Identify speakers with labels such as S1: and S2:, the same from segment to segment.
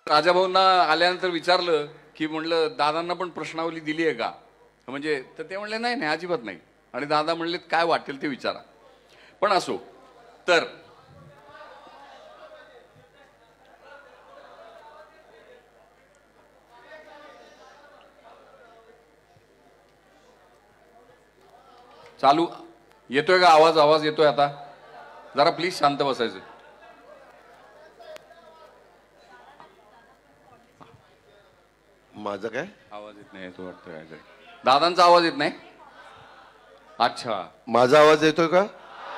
S1: राजाभाऊंना आल्यानंतर विचारलं की म्हणलं दादांना पण प्रश्नावली दिली आहे का, म्हणजे तर ते म्हणले नाही नाही अजिबात नाही. आणि दादा म्हणले काय वाटेल ते विचारा. पण असो, तर चालू येतोय का आवाज? आवाज येतोय आता? जरा प्लीज शांत बसायचं.
S2: माझा काय
S1: आवाज येत नाही? तो वाटतं काय दादांचा आवाज येत नाही. अच्छा,
S2: माझा आवाज येतोय का?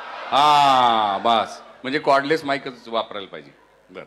S1: हा बस, म्हणजे कॉर्डलेस माईकच वापरायला पाहिजे. बर,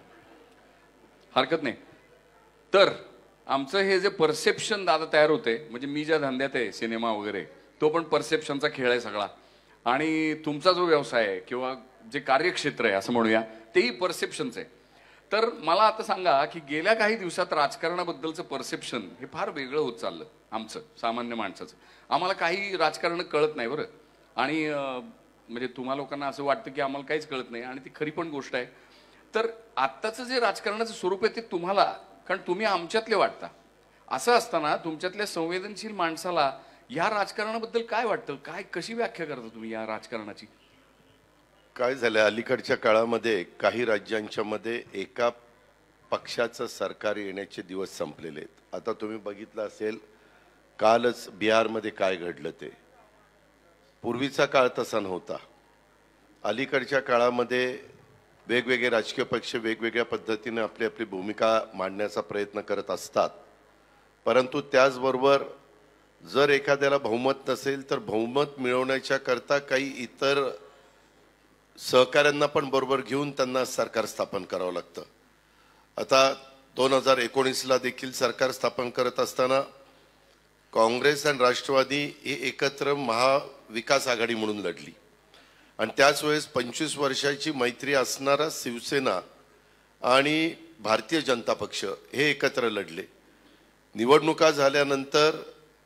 S1: हरकत नाही. तर आमचं हे जे परसेप्शन दादा तयार होते, म्हणजे मी ज्या धंद्यात आहे सिनेमा वगैरे, तो पण परसेप्शनचा खेळ आहे सगळा. आणि तुमचा जो व्यवसाय आहे किंवा जे कार्यक्षेत्र आहे असं म्हणूया, तेही परसेप्शनचं आहे. तर मला आता सांगा की गेल्या काही दिवसात राजकारणाबद्दलचं परसेप्शन हे फार वेगळं होत चाललं आमचं, सामान्य माणसाचं. आम्हाला काही राजकारण कळत नाही बरं. आणि म्हणजे तुम्हा लोकांना असं वाटतं की आम्हाला काहीच कळत नाही, आणि ती खरी पण गोष्ट आहे. तर आत्ताचं जे राजकारणाचं स्वरूप आहे ते तुम्हाला, कारण तुम्ही आमच्यातले वाटता, असं असताना तुमच्यातल्या संवेदनशील माणसाला या राजकारणाबद्दल काय वाटतं? काय, कशी व्याख्या करता तुम्ही या राजकारणाची?
S2: काय झालं, अलीकडच्या काळामध्ये काही राज्यांच्या मध्ये एका पक्षाचं सरकार येण्याचे दिवस संपलेले आहेत. आता तुम्ही बघितलं असेल, कालच बिहारमध्ये काय घडलं ते. पूर्वीचा काळ तसा नव्हता. अलीकडच्या काळामध्ये वेगवेगळे राजकीय पक्ष वेगवेगळ्या पद्धतीने आपली आपली भूमिका मांडण्याचा प्रयत्न करत असतात. परंतु त्याचबरोबर जर एखाद्याला बहुमत नसेल तर बहुमत मिळवण्याच्या करता काही इतर सहकाऱ्यांना पण बरोबर घेऊन त्यांना सरकार स्थापन करावं लागतं. आता 2019ला देखील सरकार स्थापन करत असताना काँग्रेस आणि राष्ट्रवादी हे एकत्र महाविकास आघाडी म्हणून लढली, आणि त्याच वेळेस 25 वर्षाची मैत्री असणारा शिवसेना आणि भारतीय जनता पक्ष हे एकत्र लढले. निवडणुका झाल्यानंतर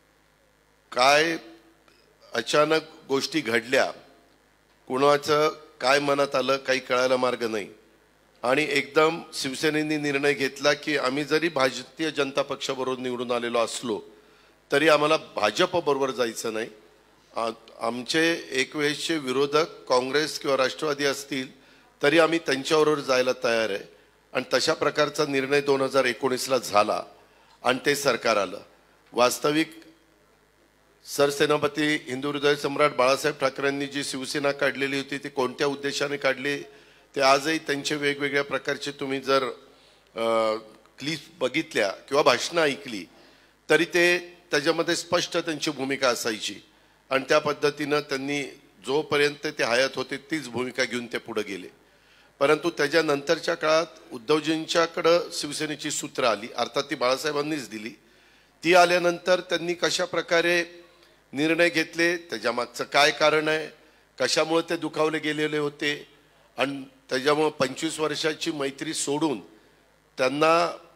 S2: काय अचानक गोष्टी घडल्या, कुणाचं काय मनात आलं काही कळायला मार्ग नाही. आणि एकदम शिवसेनेने निर्णय घेतला की आम्ही जरी भारतीय जनता पक्षाबरोबर निवडून आलेलो असलो तरी आम्हाला भाजप बरोबर जायचं नाही. आमचे एक वेळेसचे विरोधक काँग्रेस किंवा राष्ट्रवादी असतील तरी आम्ही त्यांच्याबरोबर जायला तयार आहे. आणि तशा प्रकारचा निर्णय 2019ला झाला आणि ते सरकार आलं. वास्तविक सरसेनापती हिंदू हृदय सम्राट बाळासाहेब ठाकरेंनी जी शिवसेना काढलेली होती ती कोणत्या उद्देशाने काढली ते आजही त्यांचे वेगवेगळ्या प्रकारचे तुम्ही जर क्लिप बघितल्या किंवा भाषणं ऐकली तरी ते त्याच्यामध्ये स्पष्ट त्यांची भूमिका असायची. आणि त्या पद्धतीनं त्यांनी जोपर्यंत ते हयात होते तीच भूमिका घेऊन ते पुढे गेले. परंतु त्याच्यानंतरच्या काळात उद्धवजींच्याकडं शिवसेनेची सूत्र आली, अर्थात ती बाळासाहेबांनीच दिली. ती आल्यानंतर त्यांनी कशा प्रकारे निर्णय घेतले, त्याच्यामागचं काय कारण आहे, कशामुळे ते दुखावले गेलेले होते, आणि त्याच्यामुळे 25 वर्षाची मैत्री सोडून त्यांना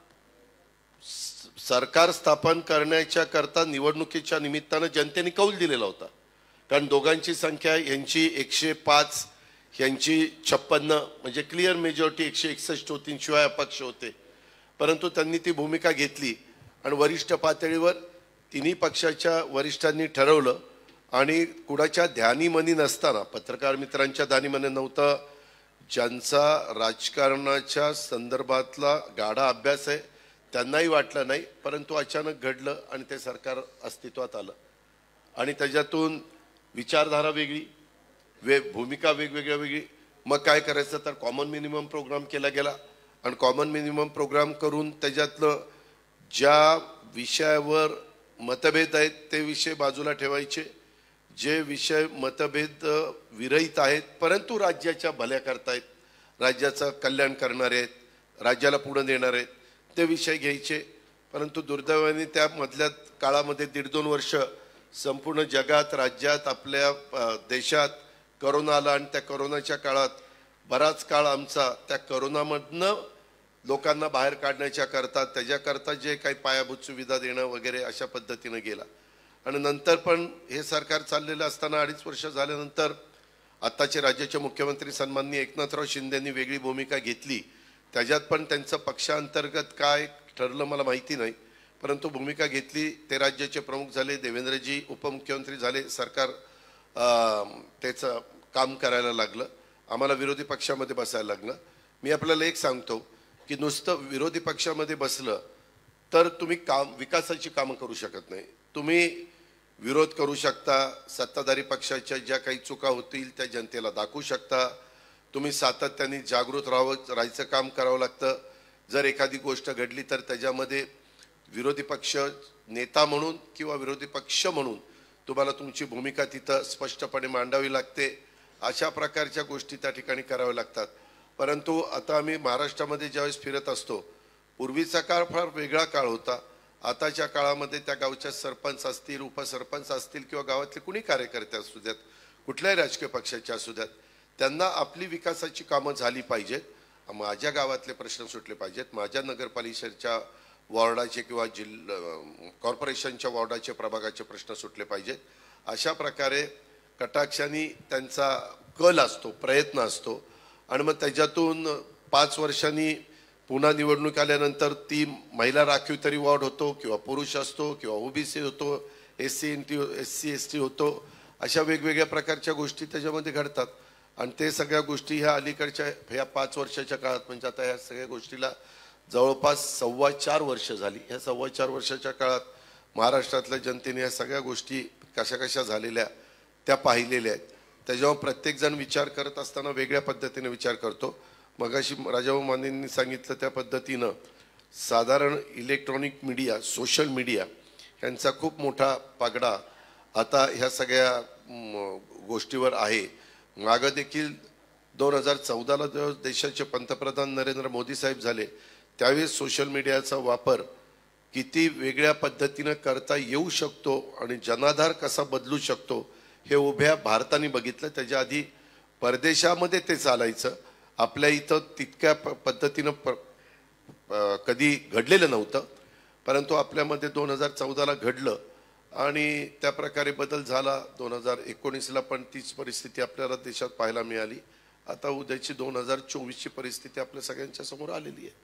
S2: सरकार स्थापन करण्याच्या करता निवडणुकीच्या निमित्तानं जनतेने कौल दिलेला होता. कारण दोघांची संख्या यांची 105 यांची 56 म्हणजे क्लिअर मेजॉरिटी 161 होती, शिवाय अपक्ष होते. परंतु त्यांनी ती भूमिका घेतली आणि वरिष्ठ पातळीवर तिन्ही पक्षाच्या वरिष्ठांनी ठरवलं. आणि कुणाच्या ध्यानीमनी नसताना, पत्रकार मित्रांच्या ध्यानीमनी नव्हतं, ज्यांचा राजकारणाच्या संदर्भातला गाढा अभ्यास आहे त्यांनाही वाटलं नाही. परंतु अचानक घडलं आणि ते सरकार अस्तित्वात आलं. आणि त्याच्यातून विचारधारा वेगळी, भूमिका वेगवेगळ्या वेगळी. मग काय करायचं तर कॉमन मिनिमम प्रोग्राम केला गेला. आणि कॉमन मिनिमम प्रोग्राम करून त्याच्यातलं ज्या विषयावर मतभेद आहेत ते विषय बाजूला ठेवायचे, जे विषय मतभेद विरहित आहेत परंतु राज्याच्या भल्या करतायत, राज्याचं कल्याण करणारे आहेत, राज्याला पुढे नेणारे आहेत, ते विषय घ्यायचे. परंतु दुर्दैवाने त्यामधल्या काळामध्ये 1.5-2 वर्ष संपूर्ण जगात, राज्यात, आपल्या देशात करोना आला. आणि त्या करोनाच्या काळात बराच काळ आमचा त्या करोनामधनं लोकांना बाहेर काढण्याच्या करता, त्याच्याकरता जे काही पायाभूत सुविधा देणं वगैरे अशा पद्धतीने गेला. आणि नंतर पण हे सरकार चाललेलं असताना 2.5 वर्ष झाल्यानंतर आत्ताचे राज्याचे मुख्यमंत्री सन्माननीय एकनाथराव शिंदेंनी वेगळी भूमिका घेतली. त्याच्यात पण त्यांचं पक्षांतर्गत काय ठरलं मला माहिती नाही, परंतु भूमिका घेतली. ते राज्याचे प्रमुख झाले, देवेंद्रजी उपमुख्यमंत्री झाले, सरकार त्याचं काम करायला लागलं, आम्हाला विरोधी पक्षामध्ये बसायला लागलं. मी आपल्याला एक सांगतो की नुसतं विरोधी पक्षामध्ये बसलं तर तुम्ही विकासाची कामं करू शकत नाही. तुम्ही विरोध करू शकता, सत्ताधारी पक्षाच्या ज्या काही चुका होतील त्या जनतेला दाखवू शकता, तुम्ही सातत्याने जागृत राहायचं काम करावं लागतं. जर एखादी गोष्ट घडली तर त्याच्यामध्ये विरोधी पक्ष नेता म्हणून किंवा विरोधी पक्ष म्हणून तुम्हाला तुमची भूमिका तिथं स्पष्टपणे मांडावी लागते. अशा प्रकारच्या गोष्टी त्या ठिकाणी कराव्या लागतात. परंतु आता आम्ही महाराष्ट्रामध्ये ज्यावेळेस फिरत असतो, पूर्वीचा काळ फार वेगळा काळ होता. आताच्या काळामध्ये त्या गावच्या सरपंच असतील, उपसरपंच असतील किंवा गावातले कुणी कार्यकर्ते असू द्यात, कुठल्याही राजकीय पक्षाचे असू द्यात, त्यांना आपली विकासाची कामं झाली पाहिजेत, माझ्या गावातले प्रश्न सुटले पाहिजेत, माझ्या नगरपालिकेच्या वॉर्डाचे किंवा कॉर्पोरेशनच्या वॉर्डाचे प्रभागाचे प्रश्न सुटले पाहिजेत. अशा प्रकारे कटाक्षाने त्यांचा कल असतो, प्रयत्न असतो. आणि मग त्याच्यातून 5 वर्षांनी पुन्हा निवडणूक आल्यानंतर ती महिला राखीव तरी वॉर्ड होतो किंवा पुरुष असतो किंवा ओबीसी होतो, SC ST होतो, अशा वेगवेगळ्या प्रकारच्या गोष्टी त्याच्यामध्ये घडतात. आणि ते सगळ्या गोष्टी ह्या अलीकडच्या ह्या 5 वर्षाच्या काळात, म्हणजे आता ह्या सगळ्या गोष्टीला जवळपास 4.25 वर्ष झाली. ह्या 4.25 वर्षाच्या काळात महाराष्ट्रातल्या जनतेने ह्या सगळ्या गोष्टी कशा कशा झालेल्या त्या पाहिलेल्या आहेत. त्याच्यावर प्रत्येकजण विचार करत असताना वेगळ्या पद्धतीने विचार करतो. मगाशी राजाभाऊ मानेंनी सांगितलं त्या पद्धतीनं साधारण इलेक्ट्रॉनिक मीडिया, सोशल मीडिया यांचा खूप मोठा पगडा आता ह्या सगळ्या गोष्टीवर आहे. मागं देखील 2014ला जेव्हा देशाचे पंतप्रधान नरेंद्र मोदी साहेब झाले त्यावेळेस सोशल मीडियाचा वापर किती वेगळ्या पद्धतीनं करता येऊ शकतो आणि जनाधार कसा बदलू शकतो हे उभ्या भारताने बघितलं. त्याच्या आधी परदेशामध्ये ते चालायचं, आपल्या इथं तितक्या पद्धतीनं कधी घडलेलं नव्हतं, परंतु आपल्यामध्ये 2014ला घडलं आणि त्या प्रकारे बदल झाला. 2019ला पण तीच परिस्थिती आपल्याला देशात पाहायला मिळाली. आता उद्याची 2024ची परिस्थिती आपल्या सगळ्यांच्या समोर आलेली आहे.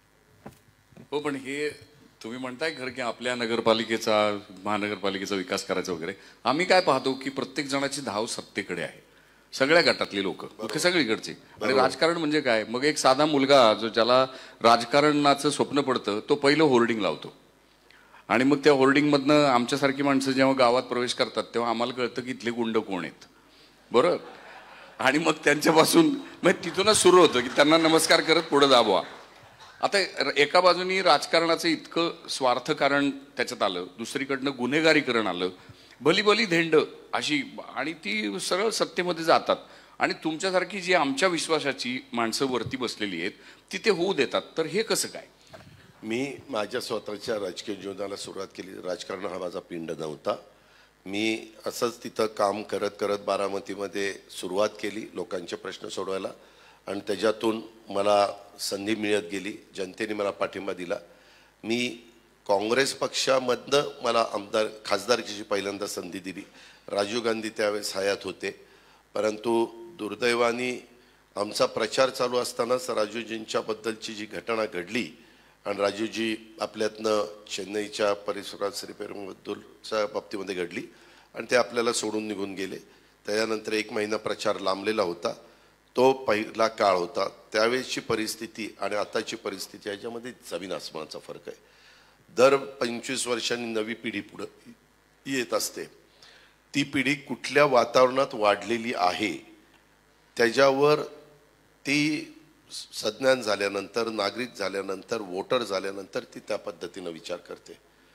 S1: हो, पण हे तुम्ही म्हणताय खरं की आपल्या नगरपालिकेचा, महानगरपालिकेचा विकास करायचा वगैरे, आम्ही काय पाहतो की प्रत्येक जणाची धाव सत्तेकडे आहे, सगळ्या गटातली लोक, सगळीकडची. आणि राजकारण म्हणजे काय, मग एक साधा मुलगा जो ज्याला राजकारणाचं स्वप्न पडतं तो पहिलं होर्डिंग लावतो आणि मग त्या होर्डिंगमधनं आमच्यासारखी माणसं जेव्हा गावात प्रवेश करतात तेव्हा आम्हाला कळतं की इथले गुंड कोण आहेत, बरोबर. आणि मग त्यांच्यापासून मग तिथूनच सुरू होतं की त्यांना नमस्कार करत पुढे दाबवा. आता एका बाजूनी राजकारणाचं इतकं स्वार्थकारण त्याच्यात आलं, दुसरीकडनं गुन्हेगारीकरण आलं, भली धेंड अशी, आणि ती सरळ सत्तेमध्ये जातात आणि तुमच्यासारखी जी आमच्या विश्वासाची माणसं वरती बसलेली आहेत ती ते होऊ देतात. तर हे कसं काय?
S2: मी माझ्या स्वतःच्या राजकीय जीवनाला सुरुवात केली. राजकारण हा माझा पिंड नव्हता. मी असंच तिथं काम करत करत बारामतीमध्ये सुरुवात केली लोकांचे प्रश्न सोडवायला आणि त्याच्यातून मला संधी मिळत गेली. जनतेने मला पाठिंबा दिला. मी काँग्रेस पक्षामधनं मला खासदारकीची पहिल्यांदा संधी दिली. राजीव गांधी त्यावेळेस हयात होते, परंतु दुर्दैवाने आमचा प्रचार चालू असतानाच राजूजींच्याबद्दलची जी घटना घडली आणि राजूजी आपल्यातनं चेन्नईच्या परिसरात श्रीपेरुंबद्दूरच्या बाबतीमध्ये घडली आणि ते आपल्याला सोडून निघून गेले. त्याच्यानंतर 1 महिना प्रचार लांबलेला होता. तो पहिला काळ होता. त्यावेळेसची परिस्थिती आणि आताची परिस्थिती याच्यामध्ये जमीन आसमानाचा फरक आहे. दर 25 वर्षांनी नवी पिढी पुढे येत असते. ती पिढी कुठल्या वातावरणात वाढलेली आहे त्याच्यावर ती सज्ञान झाल्यानंतर, नागरिक झाल्यानंतर, वोटर झाल्यानंतर ती त्या पद्धतीनं विचार करते.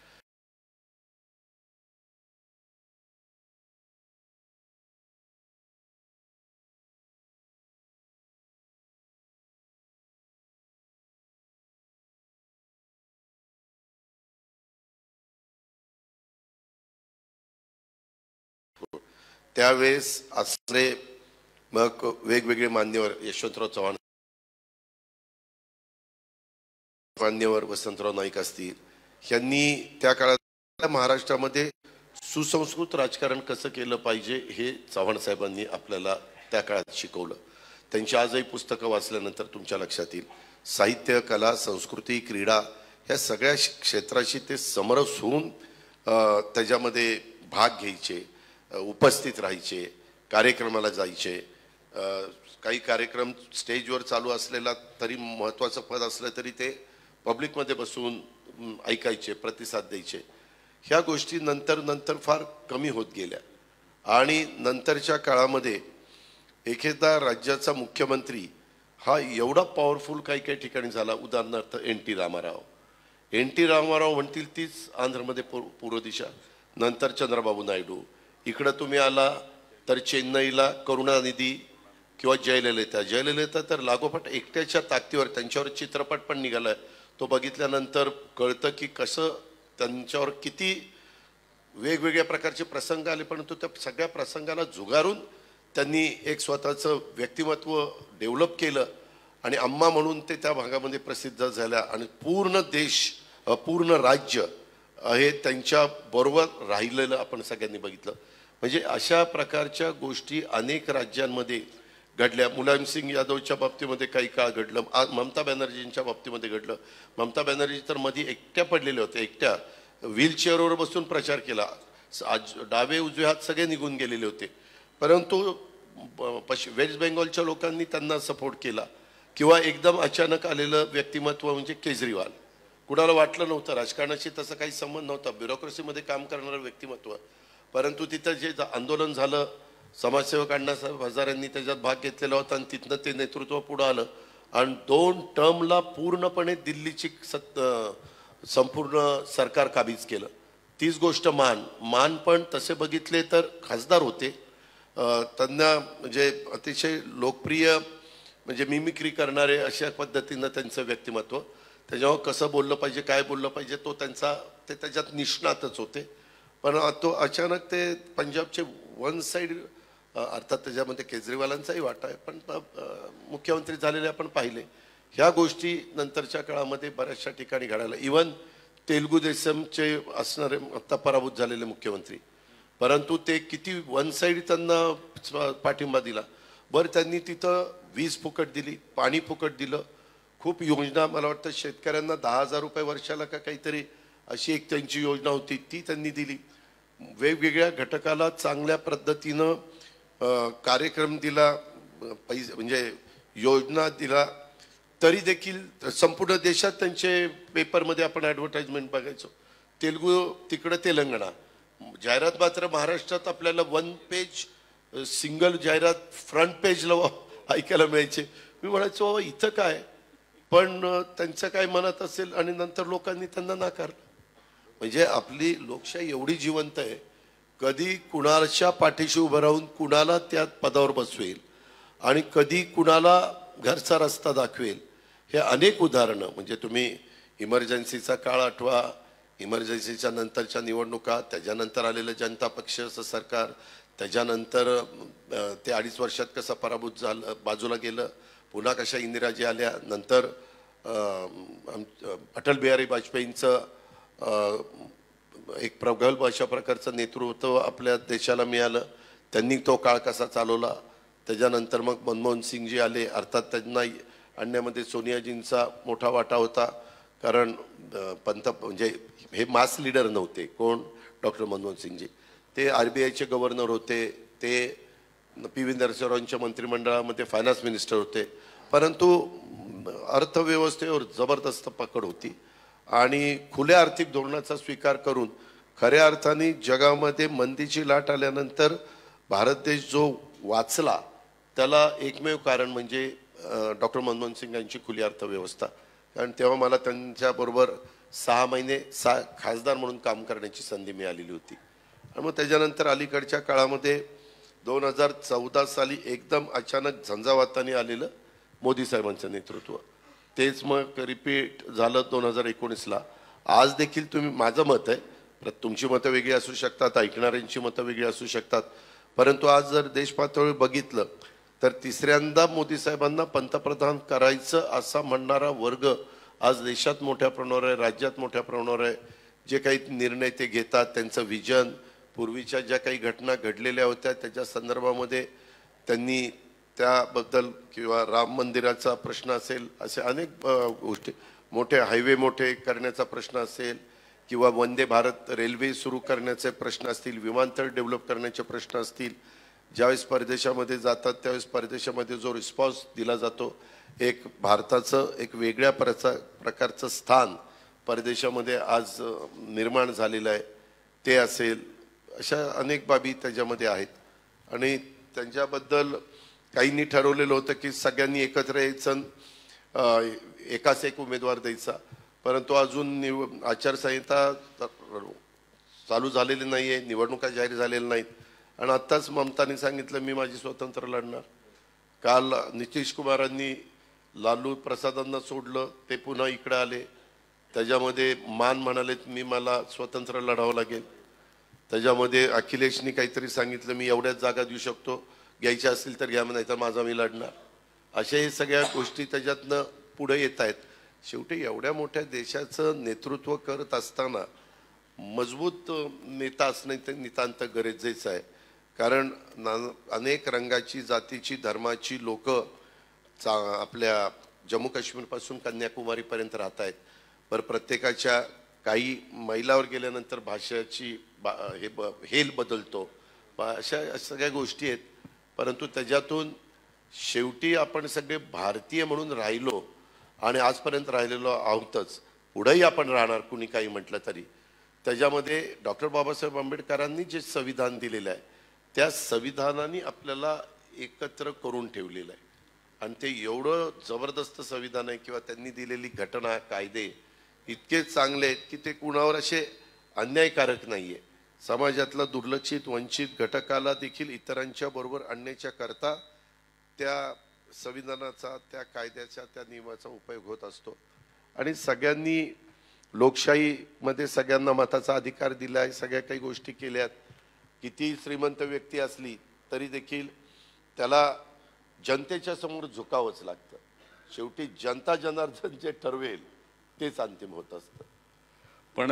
S2: त्यावेळेस असले मग वेगवेगळे मान्यवर, यशवंतराव चव्हाण मान्यवर, वसंतराव नाईक असतील, यांनी त्या काळात महाराष्ट्रामध्ये सुसंस्कृत राजकारण कसं केलं पाहिजे हे चव्हाण साहेबांनी आपल्याला त्या काळात शिकवलं. त्यांची आजही पुस्तकं वाचल्यानंतर तुमच्या लक्षात येईल साहित्य, कला, संस्कृती, क्रीडा या सगळ्या क्षेत्राशी ते समरस होऊन त्याच्यामध्ये भाग घ्यायचे, उपस्थित राहायचे, कार्यक्रमाला जायचे. काही कार्यक्रम स्टेजवर चालू असलेला तरी महत्त्वाचं पद असलं तरी ते पब्लिकमध्ये बसून ऐकायचे, प्रतिसाद द्यायचे. ह्या गोष्टी नंतर फार कमी होत गेल्या आणि नंतरच्या काळामध्ये एखादा राज्याचा मुख्यमंत्री हा एवढा पॉवरफुल काही ठिकाणी झाला. उदाहरणार्थ एन टी रामाराव म्हणतील तीच आंध्रमध्ये पूर्व दिशा, नंतर चंद्रबाबू नायडू. इकडं तुम्ही आला तर चेन्नईला करुणानिधी किंवा जयललिता तर लागोपाठ एकट्याच्या ताकदीवर त्यांच्यावर चित्रपट पण निघालाय. तो बघितल्यानंतर कळतं की कसं त्यांच्यावर किती वेगवेगळ्या प्रकारचे प्रसंग आले, परंतु त्या सगळ्या प्रसंगाला झुगारून त्यांनी एक स्वतःचं व्यक्तिमत्व डेव्हलप केलं आणि अम्मा म्हणून ते त्या भागामध्ये प्रसिद्ध झाल्या आणि पूर्ण देश, पूर्ण राज्य हे त्यांच्या बरोबर राहिलेलं आपण सगळ्यांनी बघितलं. म्हणजे अशा प्रकारच्या गोष्टी अनेक राज्यांमध्ये घडल्या. मुलायमसिंग यादवच्या बाबतीमध्ये काही काळ घडलं, ममता बॅनर्जींच्या बाबतीमध्ये घडलं. ममता बॅनर्जी तर मध्ये एकट्या पडलेल्या होत्या, एकट्या व्हीलचेअरवर बसून प्रचार केला. डावे उजवे हात सगळे निघून गेलेले होते, परंतु वेस्ट बेंगॉलच्या लोकांनी त्यांना सपोर्ट केला. किंवा एकदम अचानक आलेलं व्यक्तिमत्व म्हणजे केजरीवाल. कुणाला वाटलं नव्हतं, राजकारणाशी तसं काही संबंध नव्हता, ब्युरोक्रेसीमध्ये काम करणारं व्यक्तिमत्व, परंतु तिथं जे आंदोलन झालं, समाजसेवक अण्णासाहेब हजारेंनी त्याच्यात भाग घेतलेला होता आणि तिथनं ते नेतृत्व पुढं आलं आणि 2 टर्मला पूर्णपणे दिल्लीची संपूर्ण सरकार काबीज केलं. तीच गोष्ट मान पण तसे बघितले तर खासदार होते. त्यांना म्हणजे अतिशय लोकप्रिय म्हणजे मिमिक्री करणारे अशा पद्धतीनं त्यांचं व्यक्तिमत्व, त्याच्यावर कसं बोललं पाहिजे, काय बोललं पाहिजे तो ते त्याच्यात निष्णातच होते. पण तो अचानक ते पंजाबचे वन साईड, अर्थात त्याच्यामध्ये केजरीवालांचाही वाटा आहे, पण मुख्यमंत्री झालेले आपण पाहिले. ह्या गोष्टी नंतरच्या काळामध्ये बऱ्याचशा ठिकाणी घडायला. इवन तेलुगू देसमचे असणारे आता पराभूत झालेले मुख्यमंत्री, परंतु ते किती वन साईड त्यांना पाठिंबा दिला. बरं, त्यांनी तिथं वीज फुकट दिली, पाणी फुकट दिलं, खूप योजना, मला वाटतं शेतकऱ्यांना 10,000 रुपये वर्षाला का काहीतरी अशी एक त्यांची योजना होती ती त्यांनी दिली. वेगवेगळ्या घटकाला चांगल्या पद्धतीनं कार्यक्रम दिला, पैसे म्हणजे योजना दिला. तरी देखील संपूर्ण देशात त्यांचे पेपरमध्ये आपण ॲडव्हर्टाइजमेंट बघायचो. तेलुगू तिकडं तेलंगणा, जाहिरात मात्र महाराष्ट्रात आपल्याला 1 पेज सिंगल जाहिरात फ्रंट पेजला ऐकायला मिळायचे. मी म्हणायचो इथं काय, पण त्यांचं काय मनात असेल आणि नंतर लोकांनी त्यांना नाकारलं. म्हणजे आपली लोकशाही एवढी जिवंत आहे, कधी कुणाच्या पाठीशी उभं राहून कुणाला त्या पदावर बसवेल आणि कधी कुणाला घरचा रस्ता दाखवेल, हे अनेक उदाहरणं. म्हणजे तुम्ही इमर्जन्सीचा काळ आठवा, इमर्जन्सीच्या नंतरच्या निवडणुका, त्याच्यानंतर आलेलं जनता पक्षाचं सरकार, त्याच्यानंतर ते 2.5 वर्षात कसं पराभूत झालं, बाजूला गेलं, पुन्हा कशा इंदिराजी आल्या, नंतर अटल बिहारी वाजपेयींचं एक प्रगल्भ अशा प्रकारचं नेतृत्व आपल्या देशाला मिळालं, त्यांनी तो काळ कसा चालवला. त्याच्यानंतर मग मनमोहन सिंगजी आले, अर्थात त्यांना आणण्यामध्ये सोनियाजींचा मोठा वाटा होता, कारण म्हणजे हे मास लीडर नव्हते. कोण? डॉक्टर मनमोहन सिंगजी. ते RBIचे गव्हर्नर होते, ते PV नरसिंहरावांच्या मंत्रिमंडळामध्ये फायनान्स मिनिस्टर होते, परंतु अर्थव्यवस्थेवर जबरदस्त पकड होती आणि खुल्या आर्थिक धोरणाचा स्वीकार करून खऱ्या अर्थाने जगामध्ये मंदीची लाट आल्यानंतर भारत देश जो वाचला त्याला एकमेव कारण म्हणजे डॉक्टर मनमोहन सिंग यांची खुली अर्थव्यवस्था. कारण तेव्हा मला त्यांच्याबरोबर 6 महिने खासदार म्हणून काम करण्याची संधी मिळालेली होती. आणि मग त्याच्यानंतर अलीकडच्या काळामध्ये 2014 साली एकदम अचानक झंझावाताने आलेलं मोदी साहेबांचं नेतृत्व, तेच मग रिपीट झालं 2019ला. आज देखील तुम्ही, माझं मत आहे, तुमची मतं वेगळी असू शकतात, ऐकणाऱ्यांची मतं वेगळी असू शकतात, परंतु आज जर देश पातळीवर बघितलं तर तिसऱ्यांदा मोदी साहेबांना पंतप्रधान करायचं असा म्हणणारा वर्ग आज देशात मोठ्या प्रमाणावर आहे, राज्यात मोठ्या प्रमाणावर आहे. जे काही निर्णय ते घेतात, त्यांचं विजन, पूर्वीच्या ज्या काही घटना घडलेल्या होत्या त्याच्या संदर्भामध्ये त्यांनी त्याबद्दल किंवा राम मंदिराचा प्रश्न असेल, असे अनेक गोष्टी, मोठे हायवे मोठे करण्याचा प्रश्न असेल किंवा वंदे भारत रेल्वे सुरू करण्याचे प्रश्न असतील, विमानतळ डेव्हलप करण्याचे प्रश्न असतील, ज्यावेळेस परदेशामध्ये जातात त्यावेळेस परदेशामध्ये जो रिस्पॉन्स दिला जातो, एक भारताचं एक वेगळ्या प्रकारचं स्थान परदेशामध्ये आज निर्माण झालेलं आहे, ते असेल, अशा अनेक बाबी त्याच्यामध्ये आहेत. आणि त्यांच्याबद्दल काहींनी ठरवलेलं होतं की सगळ्यांनी एकत्र यायचं, एकाच एक उमेदवार द्यायचा, परंतु अजून आचारसंहिता चालू झालेली नाही आहे, निवडणुका जाहीर झालेल्या नाहीत. आणि आत्ताच ममताने सांगितलं मी माझी स्वतंत्र लढणार. काल नितीश कुमारांनी लालू प्रसादांना सोडलं, ते पुन्हा इकडे आले, त्याच्यामध्ये मान म्हणालेत मी मला स्वतंत्र लढावं लागेल. त्याच्यामध्ये अखिलेशनी काहीतरी सांगितलं मी एवढ्याच जागा देऊ शकतो, घ्यायच्या असतील तर घ्या, नाही तर माझा मी लढणार. अशा हे सगळ्या गोष्टी त्याच्यातनं पुढे येत आहेत. शेवटी एवढ्या मोठ्या देशाचं नेतृत्व करत असताना मजबूत नेता असणं ते नितांत गरजेचं आहे. कारण अनेक रंगाची, जातीची, धर्माची लोक आपल्या जम्मू काश्मीरपासून कन्याकुमारीपर्यंत राहत आहेत. पर प्रत्येकाच्या काही मैलावर गेल्यानंतर भाषेची हेल बदलतो, अशा सगळ्या गोष्टी आहेत. परंतु त्याच्यातून शेवटी आपण सगळे भारतीय म्हणून राहिलो आणि आजपर्यंत राहिलेलो आहोतच, पुढेही आपण राहणार कुणी काही म्हटलं तरी. त्याच्यामध्ये डॉक्टर बाबासाहेब आंबेडकरांनी जे संविधान दिलेलं आहे त्या संविधानाने आपल्याला एकत्र करून ठेवलेलं आहे. आणि ते एवढं जबरदस्त संविधान आहे किंवा त्यांनी दिलेली घटना, कायदे इतके चांगले आहेत की ते कुणावर असे अन्यायकारक नाही आहे. समाजातला दुर्लक्षित वंचित घटकाला देखील इतरांच्या बरोबर आणण्याच्या करता त्या संविधानाचा, त्या कायद्याचा, त्या नियमाचा उपयोग होत असतो. आणि सगळ्यांनी लोकशाहीमध्ये सगळ्यांना मताचा अधिकार दिला आहे, सगळ्या काही गोष्टी केल्यात. किती श्रीमंत व्यक्ती असली तरी देखील त्याला जनतेच्या समोर झुकावंच लागतं. शेवटी जनता जनार्दन जे ठरवेल तेच अंतिम होत असतं.
S1: पण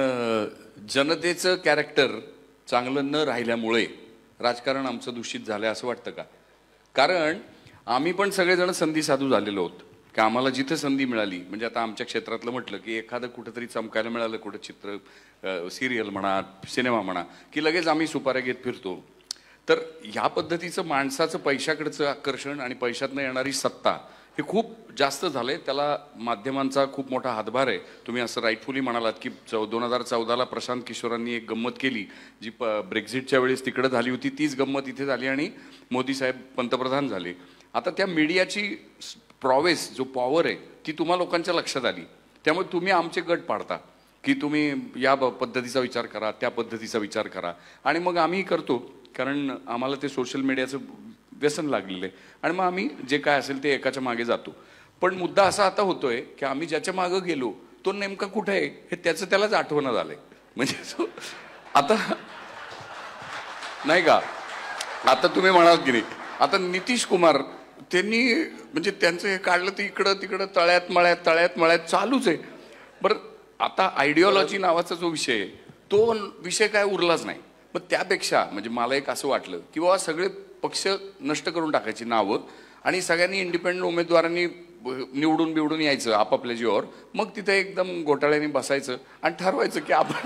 S1: जनतेचं कॅरेक्टर चांगलं न राहिल्यामुळे राजकारण आमचं दूषित झालंय असं वाटतं का? कारण आम्ही पण सगळेजण संधी साधू झालेलो आहोत की आम्हाला जिथं संधी मिळाली, म्हणजे आता आमच्या क्षेत्रातलं म्हटलं की एखादं कुठंतरी चमकायला मिळालं, कुठं चित्र, सिरियल म्हणा, सिनेमा म्हणा, की लगेच आम्ही सुपाऱ्या घेत फिरतो. तर ह्या पद्धतीचं माणसाचं पैशाकडचं आकर्षण आणि पैशातनं येणारी सत्ता हे खूप जास्त झालंय. त्याला माध्यमांचा खूप मोठा हातभार आहे. तुम्ही असं राईटफुली म्हणालात की 2014ला प्रशांत किशोरांनी एक गंमत केली जी ब्रेक्झिटच्या वेळेस तिकडे झाली होती, तीच गंमत इथे झाली आणि मोदी साहेब पंतप्रधान झाले. आता त्या मीडियाची प्रॉवेस, जो पॉवर आहे, ती तुम्हा लोकांच्या लक्षात आली. त्यामुळे तुम्ही आमचे गट पाडता की तुम्ही या पद्धतीचा विचार करा, त्या पद्धतीचा विचार करा, आणि मग आम्ही करतो. कारण आम्हाला ते सोशल मीडियाचं व्यसन लागलेलं आहे आणि मग आम्ही जे काय असेल ते एकाच्या मागे जातो. पण मुद्दा असा आता होतोय की आम्ही ज्याच्या मागे गेलो तो नेमका कुठे आहे हे त्याचं त्यालाच आठवण झालंय. म्हणजे आता नाही का, आता तुम्ही म्हणाल की नाही, आता नितीश कुमार त्यांनी म्हणजे त्यांचं हे काढलं तर इकडं तिकडं तळ्यात मळ्यात चालूच आहे. बरं, आता आयडिओलॉजी नावाचा जो विषय आहे तो विषय काय उरलाच नाही. मग त्यापेक्षा म्हणजे मला एक असं वाटलं की बाबा सगळे पक्ष नष्ट करून टाकायची नावं आणि सगळ्यांनी इंडिपेंडंट उमेदवारांनी निवडून यायचं आपापल्या जीवावर. मग तिथे एकदम घोटाळ्याने बसायचं आणि ठरवायचं की आपण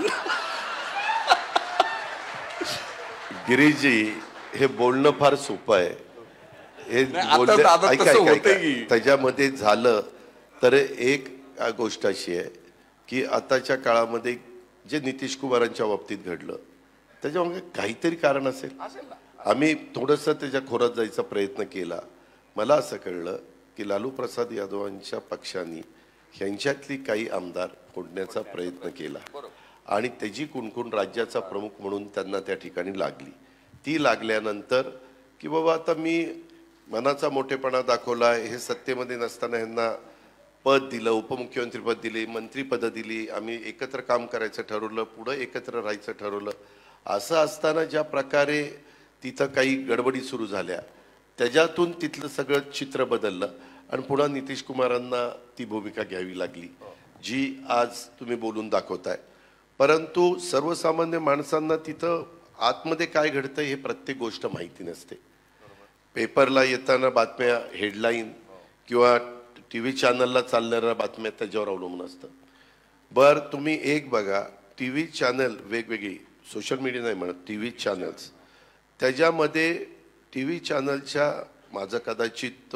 S2: गिरीजी हे बोलणं फार सोपं आहे. हे त्याच्यामध्ये झालं तर एक गोष्ट अशी आहे की आताच्या काळामध्ये जे नितीश कुमारांच्या बाबतीत घडलं त्याच्यामध्ये काहीतरी कारण असेल. आम्ही थोडंसं त्याच्या खोरात जायचा प्रयत्न केला. मला असं कळलं की लालू प्रसाद यादवांच्या पक्षाने ह्यांच्यातली काही आमदार फोडण्याचा प्रयत्न केला आणि त्याची कुणकुण राज्याचा प्रमुख म्हणून त्यांना त्या ठिकाणी लागली. ती लागल्यानंतर की बाबा आता मी मनाचा मोठेपणा दाखवला, हे सत्तेमध्ये नसताना ह्यांना पद दिलं, उपमुख्यमंत्रीपद दिले, मंत्रीपदं दिली, आम्ही एकत्र काम करायचं ठरवलं, पुढं एकत्र राहायचं ठरवलं. असं असताना ज्या प्रकारे तिथं काही गडबडी सुरू झाल्या त्याच्यातून तिथलं सगळं चित्र बदललं आणि पुन्हा नितीश कुमारांना ती भूमिका घ्यावी लागली जी आज तुम्ही बोलून दाखवताय. परंतु सर्वसामान्य माणसांना तिथं आतमध्ये काय घडतंय हे प्रत्येक गोष्ट माहिती नसते. पेपरला येताना बातम्या हेडलाईन किंवा टी व्ही चॅनलला चालणाऱ्या बातम्या त्याच्यावर अवलंबून असतं. बरं तुम्ही एक बघा, टी व्ही चॅनल वेगवेगळी, सोशल मीडिया नाही म्हणत, टी व्ही चॅनल्स, त्याच्यामध्ये टी व्ही चॅनलच्या, माझं कदाचित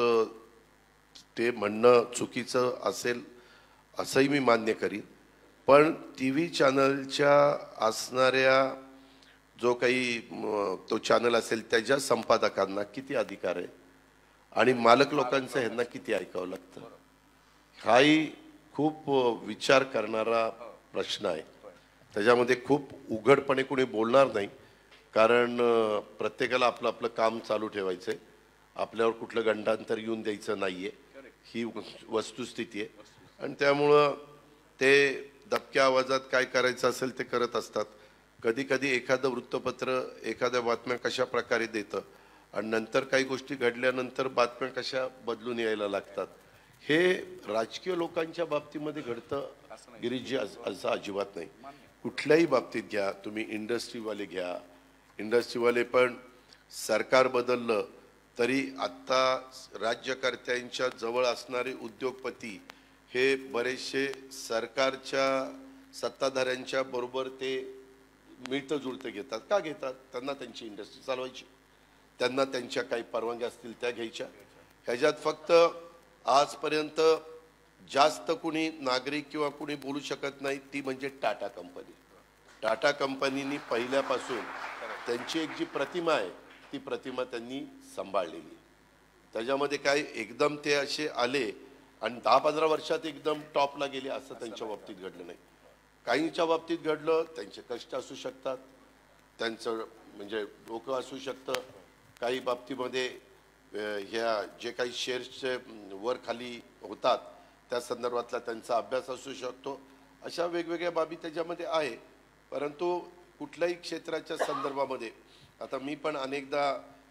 S2: ते म्हणणं चुकीचं असेल असंही मी मान्य करीन, पण टी व्ही चॅनलच्या असणाऱ्या जो काही तो चॅनल असेल त्याच्या संपादकांना किती अधिकार आहे आणि मालक लोकांचं ह्यांना किती ऐकावं लागतं, हाही खूप विचार करणारा प्रश्न आहे. त्याच्यामध्ये खूप उघडपणे कोणी बोलणार नाही, कारण प्रत्येकाला आपलं आपलं काम चालू ठेवायचं आहे, आपल्यावर कुठलं गंडांतर येऊन द्यायचं नाही आहे, ही वस्तुस्थिती आहे. आणि त्यामुळं ते दबक्या आवाजात काय करायचं असेल ते करत असतात. कधी कधी एखादं वृत्तपत्र एखाद्या बातम्या कशा प्रकारे देतं आणि नंतर काही गोष्टी घडल्यानंतर बातम्या कशा बदलून यायला लागतात, हे राजकीय लोकांच्या बाबतीमध्ये घडतं गिरीजी, असं अजिबात नाही. कुठल्याही बाबतीत घ्या तुम्ही, इंडस्ट्रीवाले घ्या, इंडस्ट्रीवाले पण सरकार बदललं तरी आत्ता राज्यकर्त्यांच्या जवळ असणारे उद्योगपती हे बरेचसे सरकारच्या सत्ताधाऱ्यांच्या बरोबर ते मिळतं जुळतं घेतात. का घेतात? त्यांना त्यांची इंडस्ट्री चालवायची, त्यांना त्यांच्या काही परवानग्या असतील त्या घ्यायच्या. ह्याच्यात फक्त आजपर्यंत जास्त कुणी नागरिक किंवा कुणी बोलू शकत नाही ती म्हणजे टाटा कंपनी. टाटा कंपनीनी पहिल्यापासून त्यांची एक जी प्रतिमा आहे ती प्रतिमा त्यांनी सांभाळलेली. त्याच्यामध्ये काय एकदम ते असे आले आणि 10-15 वर्षात एकदम टॉपला गेले असं त्यांच्या बाबतीत घडलं नाही. काहींच्या बाबतीत घडलं, त्यांचे कष्ट असू शकतात, त्यांचं म्हणजे डोकं असू शकतं, काही बाबतीमध्ये ह्या जे काही शेअर्सचे वर खाली होतात त्या संदर्भातला त्यांचा अभ्यास असू शकतो. अशा वेगवेगळ्या बाबी त्याच्यामध्ये आहे. परंतु कुठल्याही क्षेत्राच्या संदर्भामध्ये आता मी पण अनेकदा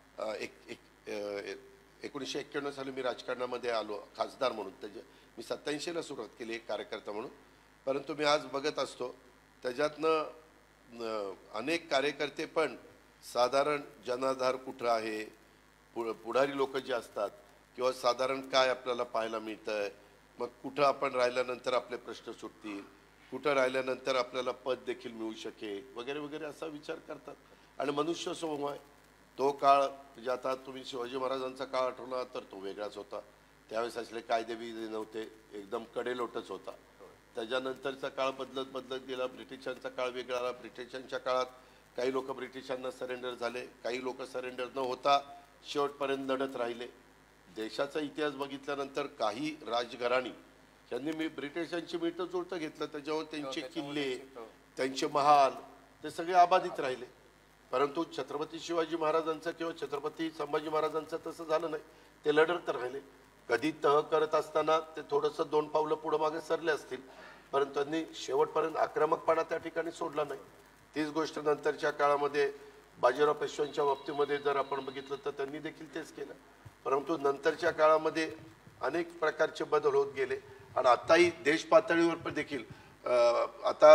S2: 1991 साली मी राजकारणामध्ये आलो खासदार म्हणून. मी 87ला सुरुवात केली एक कार्यकर्ता म्हणून. परंतु मी आज बघत असतो त्याच्यातनं अनेक कार्यकर्ते पण साधारण जनाधार कुठं आहे, पुढारी लोक जे असतात किंवा साधारण काय आपल्याला पाहायला मिळतंय, मग कुठं आपण राहिल्यानंतर आपले प्रश्न सुटतील, कुठं राहिल्यानंतर आपल्याला पद देखील मिळू शकेल वगैरे वगैरे असा विचार करतात. आणि मनुष्य स्वभाव आहे. तो काळ म्हणजे आता तुम्ही शिवाजी महाराजांचा काळ आठवला तर तो वेगळाच होता. त्यावेळेस असले कायदे बियदे नव्हते, एकदम कडेलोटच होता. त्याच्यानंतरचा काळ बदलत बदलत गेला. ब्रिटिशांचा काळ वेगळा आला. ब्रिटिशांच्या काळात काही लोक ब्रिटिशांना सरेंडर झाले, काही लोक सरेंडर न होता शेवटपर्यंत लढत राहिले. देशाचा इतिहास बघितल्यानंतर काही राजघराणी त्यांनी ब्रिटिशांची मिळतं जुळतं घेतलं, त्याच्यावर त्यांचे किल्ले, त्यांचे महाल ते सगळे अबाधित राहिले. परंतु छत्रपती शिवाजी महाराजांचं किंवा छत्रपती संभाजी महाराजांचं तसं झालं नाही. ते लढत राहिले. कधी तह करत असताना ते थोडंसं 2 पावलं पुढं मागे सरले असतील, परंतु त्यांनी शेवटपर्यंत आक्रमकपणा त्या ठिकाणी सोडला नाही. तीच गोष्ट नंतरच्या काळामध्ये बाजीराव पेशव्यांच्या बाबतीमध्ये जर आपण बघितलं तर त्यांनी देखील तेच केलं. परंतु नंतरच्या काळामध्ये अनेक प्रकारचे बदल होत गेले आणि आताही देश पातळीवर पण देखील आता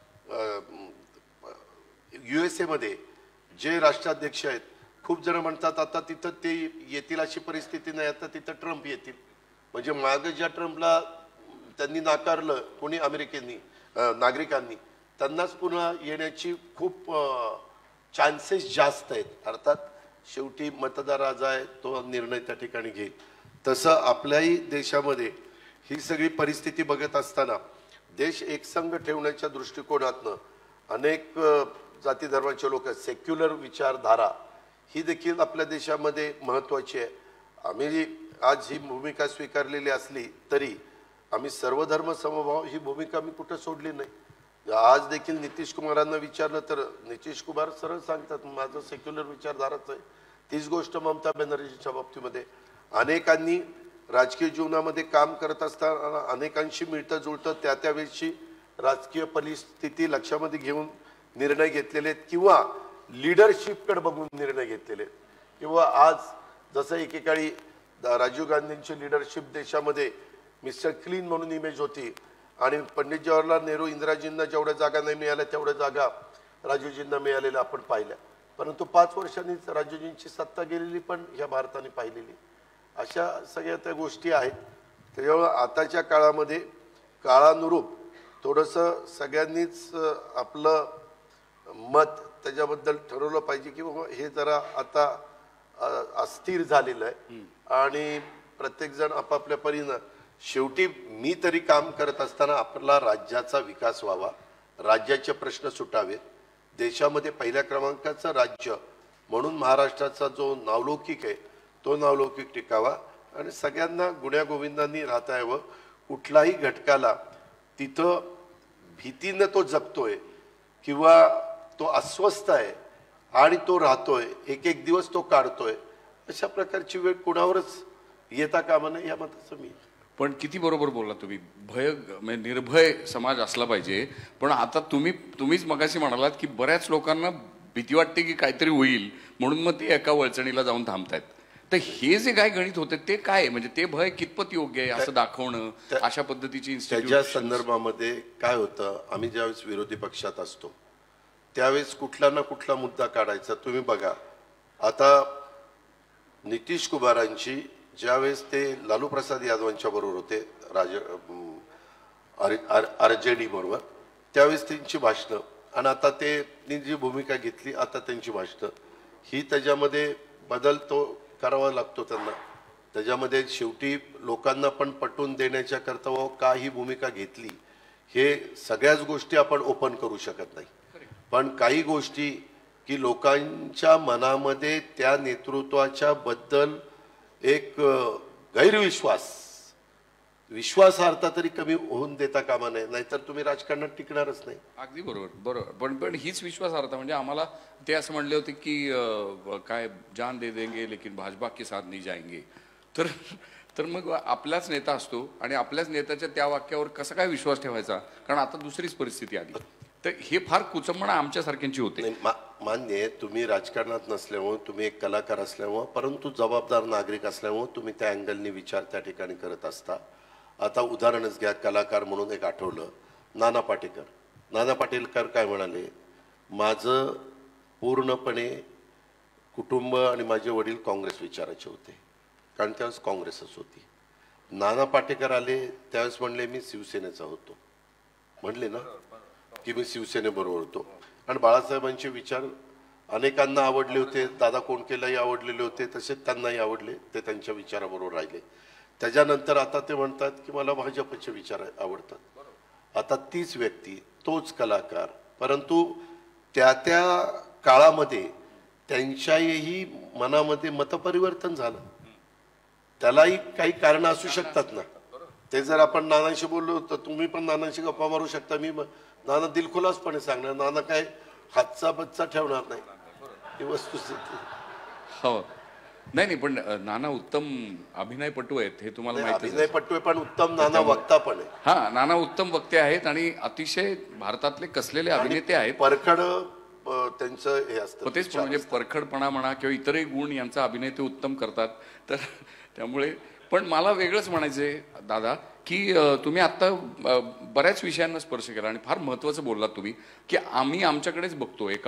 S2: USA मध्ये जे राष्ट्राध्यक्ष आहेत, खूप जण म्हणतात आता तिथं ते येतील अशी परिस्थिती नाही, आता तिथं ट्रम्प येतील. म्हणजे मागे ज्या ट्रम्पला त्यांनी नाकारलं कोणी अमेरिकेनी नागरिकांनी, त्यांनाच पुन्हा येण्याची खूप चान्सेस जास्त आहेत. अर्थात शेवटी मतदार राजा आहे, तो निर्णय त्या ठिकाणी घेईल. तसं आपल्याही देशामध्ये ही सगळी परिस्थिती बघत असताना देश एकसंघ ठेवण्याच्या दृष्टिकोनातनं अनेक जाती धर्माचे लोक, सेक्युलर विचारधारा ही देखील आपल्या देशामध्ये महत्त्वाची आहे. आम्ही आज ही भूमिका स्वीकारलेली असली तरी आम्ही सर्वधर्म समभाव ही भूमिका मी कुठं सोडली नाही. आज देखील नितीश कुमारांना विचारलं तर नितीश कुमार सरळ सांगतात माझं सेक्युलर विचारधाराच आहे. तीच गोष्ट ममता बॅनर्जीच्या बाबतीमध्ये. अनेकांनी राजकीय जीवनामध्ये काम करत असताना अनेकांशी मिळतं जुळतं त्या त्यावेळेची राजकीय परिस्थिती लक्षामध्ये घेऊन निर्णय घेतलेले आहेत किंवा लिडरशिपकडे बघून निर्णय घेतलेले आहेत. किंवा आज जसं एकेकाळी राजीव गांधींची लिडरशिप देशामध्ये मिस्टर क्लीन म्हणून इमेज होती आणि पंडित जवाहरलाल नेहरू इंदिराजींना जेवढ्या जागा नाही मिळाल्या तेवढ्या जागा राजीवजींना मिळालेल्या आपण पाहिल्या. परंतु 5 वर्षांनीच राजाजींची सत्ता गेलेली पण ह्या भारताने पाहिलेली. अशा सगळ्या त्या गोष्टी आहेत. त्याच्यामुळे आताच्या काळामध्ये काळानुरूप थोडंसं सगळ्यांनीच आपलं मत त्याच्याबद्दल ठरवलं पाहिजे की बाबा हे जरा आता अस्थिर झालेलं आहे आणि प्रत्येकजण आपापल्या परीनं. शेवटी मी तरी काम करत असताना आपला राज्याचा विकास व्हावा, राज्याचे प्रश्न सुटावेत, देशामध्ये पहिल्या क्रमांकाचं राज्य म्हणून महाराष्ट्राचा जो नावलौकिक आहे तो नावलौकिक टिकावा आणि सगळ्यांना गुण्यागोविंदांनी राहता यावं. कुठलाही घटकाला तिथं भीतीनं तो जगतोय किंवा तो अस्वस्थ आहे आणि तो राहतोय, एक एक दिवस तो काढतोय, अशा प्रकारची वेळ कुणावरच येता कामा नये या मताचं मी.
S1: पण किती बरोबर बोलला तुम्ही. म्हणजे निर्भय समाज असला पाहिजे. पण आता तुम्हीच मगाशी म्हणालात की बऱ्याच लोकांना भीती वाटते की काहीतरी होईल म्हणून मग ते एका वळचणीला जाऊन थांबतायत. तर हे जे काय गणित होते ते काय, म्हणजे ते भय कितपत योग्य आहे असं दाखवणं, अशा पद्धतीची
S2: त्याच्या संदर्भामध्ये काय होतं, आम्ही ज्यावेळेस विरोधी पक्षात असतो त्यावेळेस कुठला ना कुठला मुद्दा काढायचा. तुम्ही बघा आता नितीश कुमारांची ज्यावेळेस ते लालू प्रसाद यादवांच्या बरोबर होते RJD बरोबर, त्यावेळेस त्यांची भाषणं आणि आता त्यांनी जी भूमिका घेतली आता त्यांची भाषणं ही त्याच्यामध्ये बदल तो करावा लागतो त्यांना. त्याच्यामध्ये शेवटी लोकांना पण पटवून देण्याच्या करता का ही भूमिका घेतली हे सगळ्याच गोष्टी आपण ओपन करू शकत नाही. पण काही गोष्टी की लोकांच्या मनामध्ये त्या नेतृत्वाच्या बद्दल एक विश्वासार्हता तरी कमी होऊन देता कामा नये, नाहीतर तुम्ही राजकारणात टिकणारच नाही.
S1: अगदी बरोबर. पण हीच विश्वासार्हता. म्हणजे आम्हाला ते असं म्हणले होते की काय जान दे देंगे लेकिन भाजपा के साथ नहीं जाएंगे. तर मग आपलाच नेता असतो आणि आपल्याच नेत्याच्या त्या वाक्यावर कसा काय विश्वास ठेवायचा, कारण आता दुसरीच परिस्थिती आली. तर हे फार कुचंबणा आमच्यासारख्यांची होते.
S2: मान्य आहे, तुम्ही राजकारणात नसल्यामुळे, तुम्ही एक कलाकार असल्यामुळे, परंतु जबाबदार नागरिक असल्यामुळे तुम्ही त्या अँगलने विचार त्या ठिकाणी करत असता. आता उदाहरणच घ्या, कलाकार म्हणून एक आठवलं, नाना पाटेकर काय म्हणाले, माझं पूर्णपणे कुटुंब आणि माझे वडील काँग्रेस विचाराचे होते कारण त्यावेळेस काँग्रेसच होती. नाना पाटेकर आले त्यावेळेस म्हणले मी शिवसेनेचा होतो, म्हणले ना की मी शिवसेनेबरोबर होतो. आणि बाळासाहेबांचे विचार अनेकांना आवडले होते, दादा कोंडकेलाही आवडलेले होते, तसेच त्यांनाही आवडले, ते त्यांच्या विचाराबरोबर राहिले. त्याच्यानंतर आता ते म्हणतात की मला भाजपचे विचार आवडतात. आता तीच व्यक्ती, तोच कलाकार, परंतु त्या काळामध्ये त्यांच्याही मनामध्ये मतपरिवर्तन झालं. त्यालाही काही कारण असू शकतात ना. ते जर आपण नानांशी बोललो तर तुम्ही पण नानांशी गप्पा मारू शकता, मी नाना दिलखुलासपणे सांगणार, नाना काय हातचा बच्चा ठेवणार नाही, ही वस्तुस्थिती.
S1: हो, नाही पण नाना उत्तम अभिनयपटू आहेत हे तुम्हाला माहिती.
S2: अभिनयपटू पण उत्तम नाना वक्ता पण आहे.
S1: हा, नाना उत्तम वक्ते आहेत आणि अतिशय भारतातले कसलेले अभिनेते आहेत.
S2: परखड त्यांचं हे असतं,
S1: तेच म्हणजे परखडपणा म्हणा किंवा इतरही गुण यांचा अभिनय ते उत्तम करतात. तर त्यामुळे पण मला वेगळंच म्हणायचंय दादा की तुम्ही आता बऱ्याच विषयांना स्पर्श केला आणि फार महत्वाचं बोललात तुम्ही की आम्ही आमच्याकडेच बघतो एका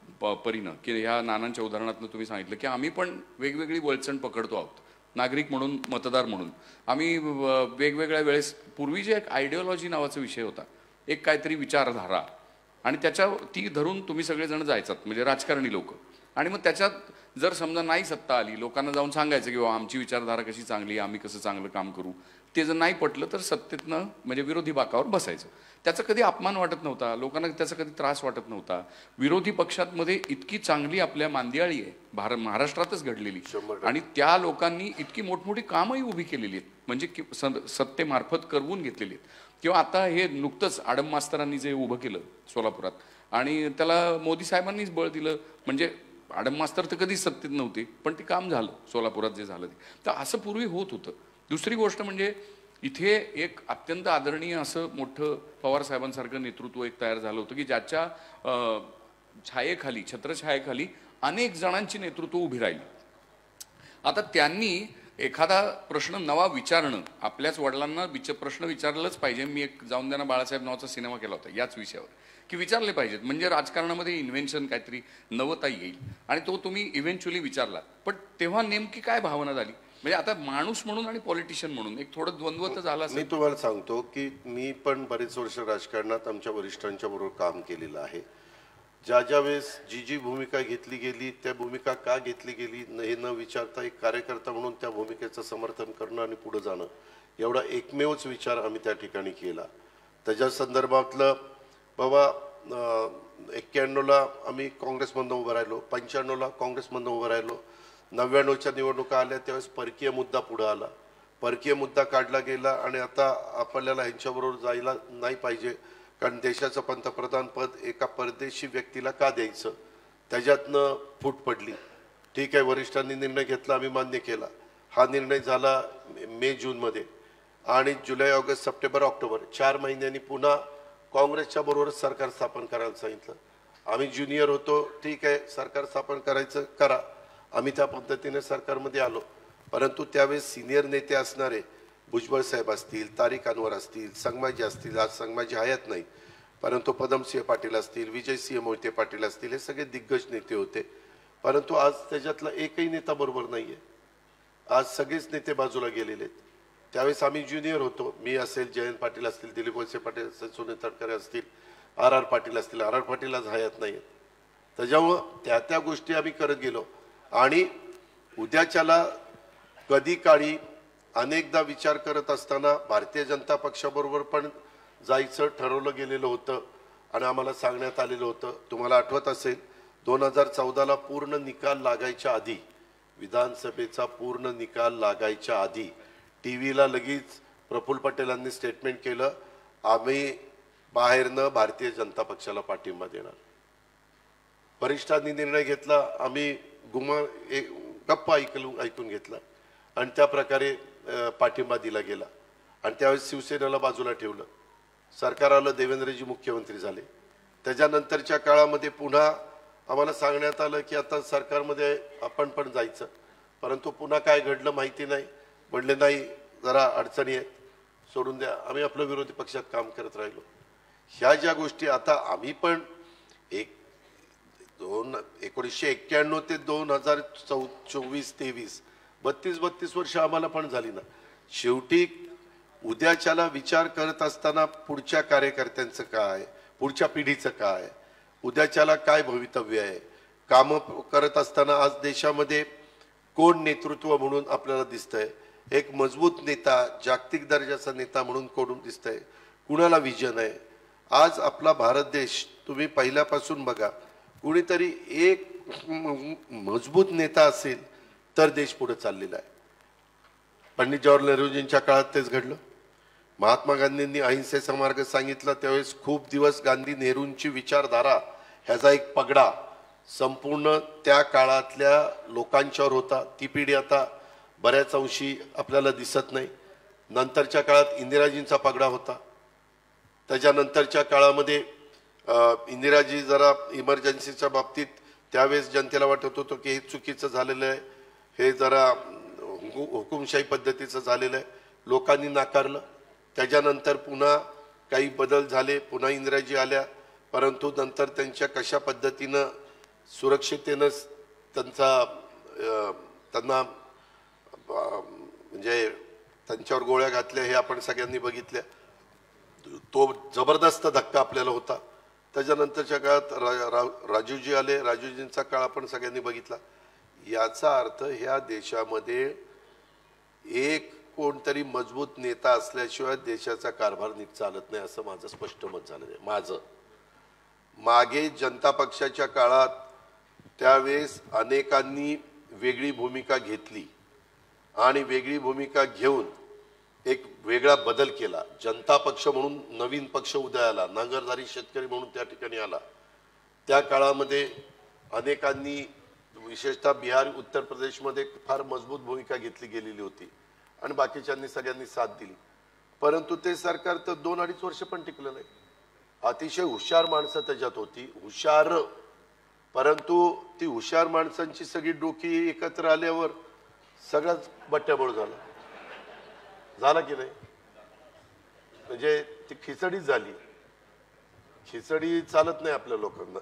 S1: परीनं की ह्या नानांच्या उदाहरणातून तुम्ही सांगितलं की आम्ही पण वेगवेगळी वळचण पकडतो आहोत. नागरिक म्हणून, मतदार म्हणून आम्ही वेगवेगळ्या वेळेस, पूर्वी जे एक आयडिओलॉजी नावाचा विषय होता, एक काहीतरी विचारधारा, आणि ती धरून तुम्ही सगळेजण जायचात म्हणजे राजकारणी लोक. आणि मग त्याच्यात जर समजा नाही सत्ता आली, लोकांना जाऊन सांगायचं की बाबा आमची विचारधारा कशी चांगली, आम्ही कसं चांगलं काम करू. ते जर नाही पटलं तर सत्तेतनं म्हणजे विरोधी बाकावर बसायचं. त्याचा कधी अपमान वाटत नव्हता लोकांना, त्याचा कधी त्रास वाटत नव्हता. विरोधी पक्षांमध्ये इतकी चांगली आपल्या मांदियाळी आहे महाराष्ट्रातच घडलेली, आणि त्या लोकांनी इतकी मोठमोठी कामही उभी केलेली आहेत, म्हणजे सत्तेमार्फत करवून घेतलेली आहेत. किंवा आता हे नुकतंच आडम मास्तरांनी जे उभं केलं सोलापुरात, आणि त्याला मोदी साहेबांनीच बळ दिलं. म्हणजे आडम मास्तर तर कधीच सत्तेत नव्हते, पण ते काम झालं सोलापुरात जे झालं ते. तर असं पूर्वी होत होतं. दुसरी गोष्ट म्हणजे इथे एक अत्यंत आदरणीय असं मोठं पवार साहेबांसारखं नेतृत्व एक तयार झालं होतं की ज्याच्या छायेखाली, छत्रछायेखाली अनेक जणांची नेतृत्व उभी राहिली. आता त्यांनी एखादा प्रश्न नवा विचारणं, आपल्याच वडिलांना प्रश्न विचारलंच पाहिजे. मी एक जाऊन द्या ना बाळासाहेब नावाचा सिनेमा केला होता याच विषयावर, की विचारले पाहिजेत, म्हणजे राजकारणामध्ये इन्व्हेन्शन काहीतरी नवता येईल. आणि तो तुम्ही इव्हेंच्युअली विचारला, पण तेव्हा नेमकी काय भावना झाली? म्हणजे आता माणूस म्हणून आणि पॉलिटिशियन म्हणून एक थोडं द्वंद्व तर झाला
S2: मी तुम्हाला सांगतो की मी पण बरेच वर्ष राजकारणात आमच्या वरिष्ठांच्या बरोबर काम केलेलं आहे. ज्या ज्या वेळेस जी जी भूमिका घेतली गेली, त्या भूमिका का घेतली गेली हे न विचारता एक कार्यकर्ता म्हणून त्या भूमिकेचं समर्थन करणं आणि पुढे जाणं, एवढा एकमेवच विचार आम्ही त्या ठिकाणी केला. त्याच्या संदर्भातलं बाबा 91ला आम्ही काँग्रेसमधून उभं राहिलो, 95ला काँग्रेसमधून उभं राहिलो, 99च्या निवडणुका आल्या त्यावेळेस परकीय मुद्दा पुढे आला, परकीय मुद्दा काढला गेला आणि आता आपल्याला ह्यांच्याबरोबर जायला नाही पाहिजे, कारण देशाचं पंतप्रधान पद एका परदेशी व्यक्तीला का द्यायचं, त्याच्यातनं फूट पडली. ठीक आहे, वरिष्ठांनी निर्णय घेतला, आम्ही मान्य केला. हा निर्णय झाला मे जूनमध्ये आणि जुलै ऑगस्ट सप्टेंबर ऑक्टोबर 4 महिन्यांनी पुन्हा काँग्रेसच्या बरोबर सरकार स्थापन करायला सांगितलं. आम्ही ज्युनियर होतो, ठीक आहे सरकार स्थापन करायचं करा, आम्ही त्या पद्धतीने सरकारमध्ये आलो. परंतु त्यावेळेस सिनियर नेते असणारे भुजबळ साहेब असतील, तारिक अनवर असतील, संगमाजी असतील, आज संगमाजी हयात नाही, परंतु पदमसिंह पाटील असतील, विजयसिंह मोहिते पाटील असतील, हे सगळे दिग्गज नेते होते. परंतु आज त्याच्यातला एकही नेता बरोबर नाहीये. आज सगळेच नेते बाजूला गेलेले आहेत. त्यावेळेस आम्ही ज्युनियर होतो, मी असेल, जयंत पाटील असतील, दिलीप वळसे पाटील असतील, सुनील तटकरे असतील, आर पाटील असतील, आर पाटील आज हयात नाही. त्याच्यामुळं त्या गोष्टी आम्ही करत गेलो आणि उद्याच्याला कधी काळी अनेकदा विचार करत असताना भारतीय जनता पक्षाबरोबर पण जायचं ठरवलं गेलेलं होतं आणि आम्हाला सांगण्यात आलेलं होतं. तुम्हाला आठवत असेल 2014ला पूर्ण निकाल लागायच्या आधी, विधानसभेचा पूर्ण निकाल लागायच्या आधी टीव्हीला लगेच प्रफुल्ल पटेलांनी स्टेटमेंट केलं, आम्ही बाहेरनं भारतीय जनता पक्षाला पाठिंबा देणार. वरिष्ठांनी निर्णय घेतला, आम्ही गप्पा ऐकून घेतला आणि त्या प्रकारे पाठिंबा दिला गेला. आणि त्यावेळेस शिवसेनेला बाजूला ठेवलं, सरकार आलं, देवेंद्रजी मुख्यमंत्री झाले. त्याच्यानंतरच्या काळामध्ये पुन्हा आम्हाला सांगण्यात आलं की आता सरकारमध्ये आपण पण जायचं, परंतु पुन्हा काय घडलं माहिती नाही. म्हणले नाही, जरा अडचणी आहेत, सोडून द्या, आम्ही आपलं विरोधी पक्षात काम करत राहिलो. ह्या ज्या गोष्टी आता आम्ही पण 1991 ते 2024-23 32 वर्ष आम्हाला पण झाली ना. शेवटी उद्याच्याला विचार करत असताना पुढच्या कार्यकर्त्यांचं काय, पुढच्या पिढीचं काय, उद्याच्याला काय भवितव्य आहे, कामं करत असताना आज देशामध्ये कोण नेतृत्व म्हणून आपल्याला दिसतंय, एक मजबूत नेता, जागतिक दर्जाचा नेता म्हणून कोण दिसतंय, कुणाला विजन आहे. आज आपला भारत देश तुम्ही पहिल्यापासून बघा, कुणीतरी एक मजबूत नेता असेल तर देश पुढे चाललेला आहे. पंडित जवाहरलाल नेहरूजींच्या काळात तेच घडलं. महात्मा गांधींनी अहिंसेचा मार्ग सांगितला, त्यावेळेस खूप दिवस गांधी नेहरूंची विचारधारा ह्याचा एक पगडा संपूर्ण त्या काळातल्या लोकांच्यावर होता. ती पिढी आता बऱ्याच अंशी आपल्याला दिसत नाही. नंतरच्या काळात इंदिराजींचा पगडा होता. त्याच्यानंतरच्या काळामध्ये इंदिराजी जरा इमर्जन्सीच्या बाबतीत त्यावेळेस जनतेला वाटत होतं की हे चुकीचं झालेलं आहे, हे जरा हुकुमशाही पद्धतीचं झालेलं आहे, लोकांनी नाकारलं. त्याच्यानंतर पुन्हा काही बदल झाले, पुन्हा इंदिराजी आल्या, परंतु नंतर त्यांच्या कशा पद्धतीनं सुरक्षितेनं त्यांना म्हणजे त्यांच्यावर गोळ्या घातल्या हे आपण सगळ्यांनी बघितल्या. तो जबरदस्त धक्का आपल्याला होता. त्याच्यानंतरच्या काळात राजीवजी आले, राजीवजींचा काळ आपण सगळ्यांनी बघितला. याचा अर्थ ह्या देशामध्ये एक कोणतरी मजबूत नेता असल्याशिवाय देशाचा कारभार नीट चालत नाही, असं माझं स्पष्ट मत झालेलं आहे. माझं मागे जनता पक्षाच्या काळात त्यावेळेस अनेकांनी वेगळी भूमिका घेतली आणि वेगळी भूमिका घेऊन एक वेगळा बदल केला. जनता पक्ष म्हणून नवीन पक्ष उदयाला, नांगरधारी शेतकरी म्हणून त्या ठिकाणी आला. त्या काळामध्ये अनेकांनी विशेषतः बिहार, उत्तर प्रदेशमध्ये फार मजबूत भूमिका घेतली गेलेली होती आणि बाकीच्यांनी सगळ्यांनी साथ दिली. परंतु ते सरकार तर 2-2.5 वर्ष पण टिकलं नाही. अतिशय हुशार माणसं त्याच्यात होती, हुशार, परंतु ती हुशार माणसांची सगळी डोकी एकत्र आल्यावर सगळाच बट्ट्याबोळ झाला की नाही? म्हणजे ती खिचडीच झाली. खिचडी चालत नाही आपल्या लोकांना.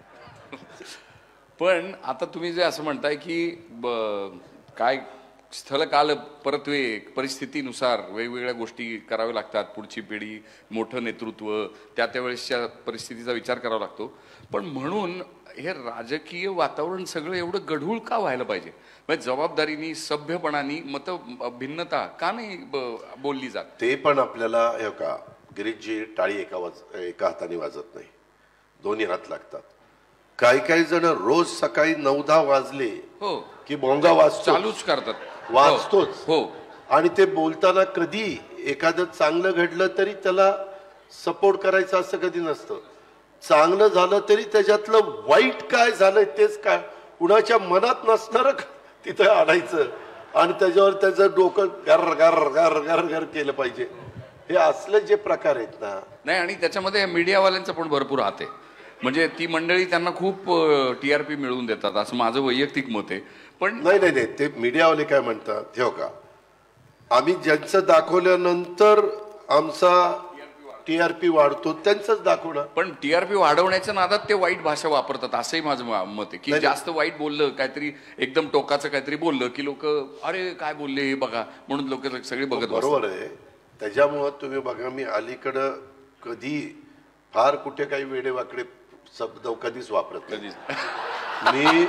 S1: पण आता तुम्ही जे असं म्हणताय की काय स्थल काल परत्वे परिस्थितीनुसार वेगवेगळ्या गोष्टी कराव्या लागतात, पुढची पिढी, मोठं नेतृत्व, त्या वेळेसच्या परिस्थितीचा विचार करावा लागतो. पण म्हणून हे राजकीय वातावरण सगळं एवढं गढूळ का व्हायला पाहिजे? म्हणजे जबाबदारीनी, सभ्यपणाने मत भिन्नता का नाही बोलली जात?
S2: ते पण आपल्याला हे का गिरीशजी टाळी एका हाताने वाजत नाही, दोन्ही हात लागतात. काही जण रोज सकाळी 9-10 वाजले
S1: हो
S2: की भोंगा वाजतो,
S1: चालूच करतात,
S2: वाजतोच.
S1: हो.
S2: आणि ते बोलताना कधी एखादं चांगलं घडलं तरी त्याला सपोर्ट करायचं असं कधी नसतं. चांगलं झालं तरी त्याच्यातलं वाईट काय झालंय तेच काय कुणाच्या मनात नसणार तिथं आणायचं आणि त्याच्यावर त्याचं डोकं गर गर गर गर गर केलं पाहिजे. हे असले जे प्रकार आहेत ना.
S1: नाही, आणि त्याच्यामध्ये मीडियावाल्यांचं पण भरपूर हात आहे. म्हणजे ती मंडळी त्यांना खूप TRP मिळवून देतात असं माझं वैयक्तिक मत आहे. पण
S2: नाही ते मीडियावाले काय म्हणतात, ठेव का आम्ही ज्यांचं दाखवल्यानंतर आमचा TRP वाढतो त्यांचंच दाखवणार.
S1: पण TRP वाढवण्याच्या नादात ते वाईट भाषा वापरतात असंही माझं मत आहे की जास्त वाईट बोललं, काहीतरी एकदम टोकाचं काहीतरी बोललं की लोक अरे काय बोलले हे बघा म्हणून लोक सगळे बघत बसतात.
S2: बरोबर आहे. त्याच्यामुळं तुम्ही बघा, मी अलीकडं कधी फार कुठे काही वेडेवाकडे शब्द कधीच वापरत नाही. मी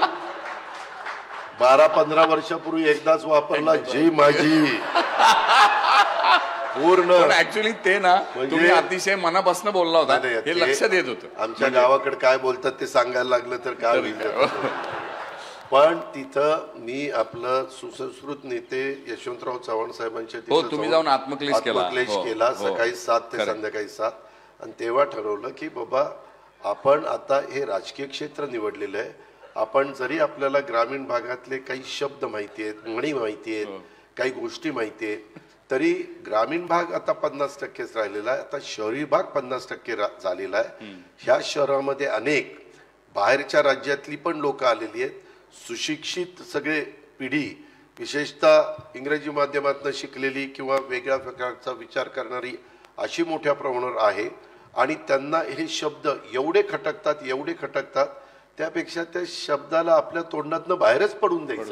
S2: 12-15 वर्षापूर्वी एकदाच वापरला, जी माझी पूर्ण.
S1: ऍक्च्युली ते ना तुम्ही अतिशय मनापासून बोलला होता, हे लक्षात येत होतं.
S2: आमच्या गावाकडे काय बोलतात ते सांगायला लागलं तर काय होईल. पण तिथं मी आपलं सुसंस्कृत नेते यशवंतराव चव्हाण साहेबांच्या
S1: तिथं तुम्ही जाऊन आत्मक्लेश
S2: केला सकाळी 7 ते संध्याकाळी 7. आणि तेव्हा ठरवलं की बाबा आपण आता हे राजकीय क्षेत्र निवडलेलं आहे. आपण जरी आपल्याला ग्रामीण भागातले काही शब्द माहिती आहेत, म्हणी माहिती आहेत, काही गोष्टी माहिती आहेत, तरी ग्रामीण भाग आता 50%च राहिलेला आहे. आता शहरी भाग 50% झालेला आहे. ह्या शहरामध्ये अनेक बाहेरच्या राज्यातली पण लोक आलेली आहेत. सुशिक्षित सगळे पिढी, विशेषतः इंग्रजी माध्यमातून शिकलेली किंवा वेगळ्या प्रकारचा विचार करणारी अशी मोठ्या प्रमाणावर आहे. आणि त्यांना हे शब्द एवढे खटकतात त्यापेक्षा त्या शब्दाला आपल्या तोंडातनं बाहेरच पडून द्यायचं.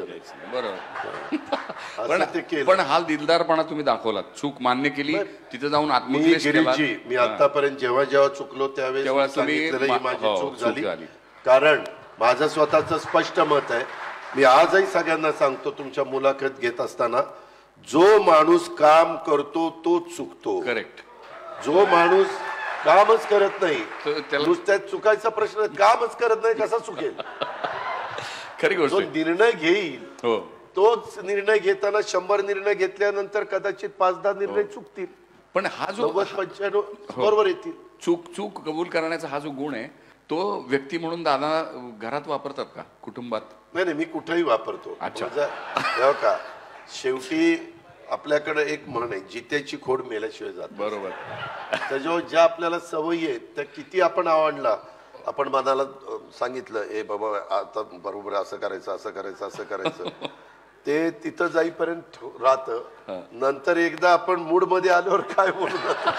S1: बरोबर. पण हा दिलदारपणा तुम्ही दाखवलात, चूक मान्य केली, तिथे जाऊन आत्मक्लेश केला.
S2: मी आतापर्यंत जेव्हा चुकलो त्यावेळेस सांगितलेलं ही माझी चूक झाली. कारण माझं स्वतःचं स्पष्ट मत आहे. मी आजही सगळ्यांना सांगतो तुमच्या मुलाखत घेत असताना, जो माणूस काम करतो तोच चुकतो.
S1: करेक्ट.
S2: जो माणूस कामच करत नाही, नुसत्यात चुकायचा प्रश्न, कामच करत नाही कसा चुकेल?
S1: खरी गोष्ट.
S2: जो निर्णय घेईल तोच निर्णय घेताना 100 निर्णय घेतल्यानंतर कदाचित 5-10 निर्णय चुकतील,
S1: पण हा जो
S2: 90-95 बरोबर येतील.
S1: चूक कबूल करण्याचा हा जो गुण आहे तो व्यक्ती म्हणून दादा घरात वापरतात का, कुटुंबात?
S2: नाही, मी कुठेही वापरतो. का शेवटी आपल्याकडे एक म्हण आहे, जित्याची खोड मेल्याशिवाय जात.
S1: बरोबर.
S2: त्याच्यावर ज्या आपल्याला सवयी आहेत त्या किती आपण आवडला, आपण मनाला सांगितलं ए बाबा आता बरोबर असं करायचं ते तिथं जाईपर्यंत राहतं. नंतर एकदा आपण मूड मध्ये आल्यावर काय बोलू.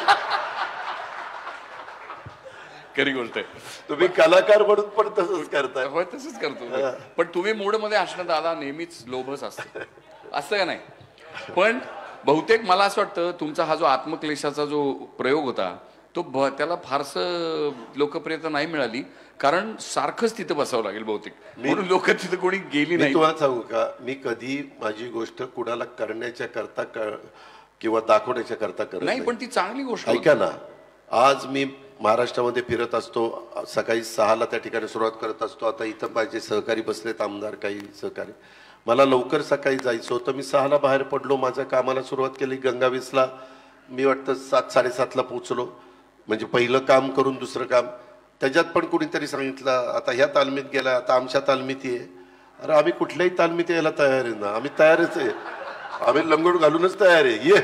S1: खरी गोष्ट आहे.
S2: तुम्ही कलाकार म्हणून पण तसंच करताय.
S1: होय, तसंच करतो. पण तुम्ही मूड मध्ये असणं दादा नेहमीच लोभच असतं, असं का नाही? पण बहुतेक मला असं वाटतं तुमचा हा जो आत्मक्लेशाचा जो प्रयोग होता तो त्याला फारसं लोकप्रियता नाही मिळाली, कारण सारखंच तिथं बसावं लागेल बहुतेक, म्हणून लोक तिथं कोणी गेली नाही.
S2: तुम्हाला सांगू का, मी कधी माझी गोष्ट कुणाला करण्याच्या करता किंवा दाखवण्याच्या करता करत
S1: नाही, पण ती चांगली गोष्ट.
S2: ऐका ना, आज मी महाराष्ट्रामध्ये फिरत असतो, सकाळी 6ला त्या ठिकाणी सुरुवात करत असतो. आता इथं माझे सहकारी बसलेत, आमदार काही सहकारी. मला लवकर सकाळी जायचं होतं, मी 6ला बाहेर पडलो, माझ्या कामाला सुरुवात केली. गंगावीसला मी वाटतं 7-7:30ला पोचलो. म्हणजे पहिलं काम करून दुसरं काम. त्याच्यात पण कुणीतरी सांगितलं आता ह्या तालमीत गेला, आता आमच्या तालमीत ये. अरे आम्ही कुठल्याही तालमीत यायला तयार आहे ना, आम्ही तयारच आहे, आम्ही लंगोट घालूनच तयार आहे, ये.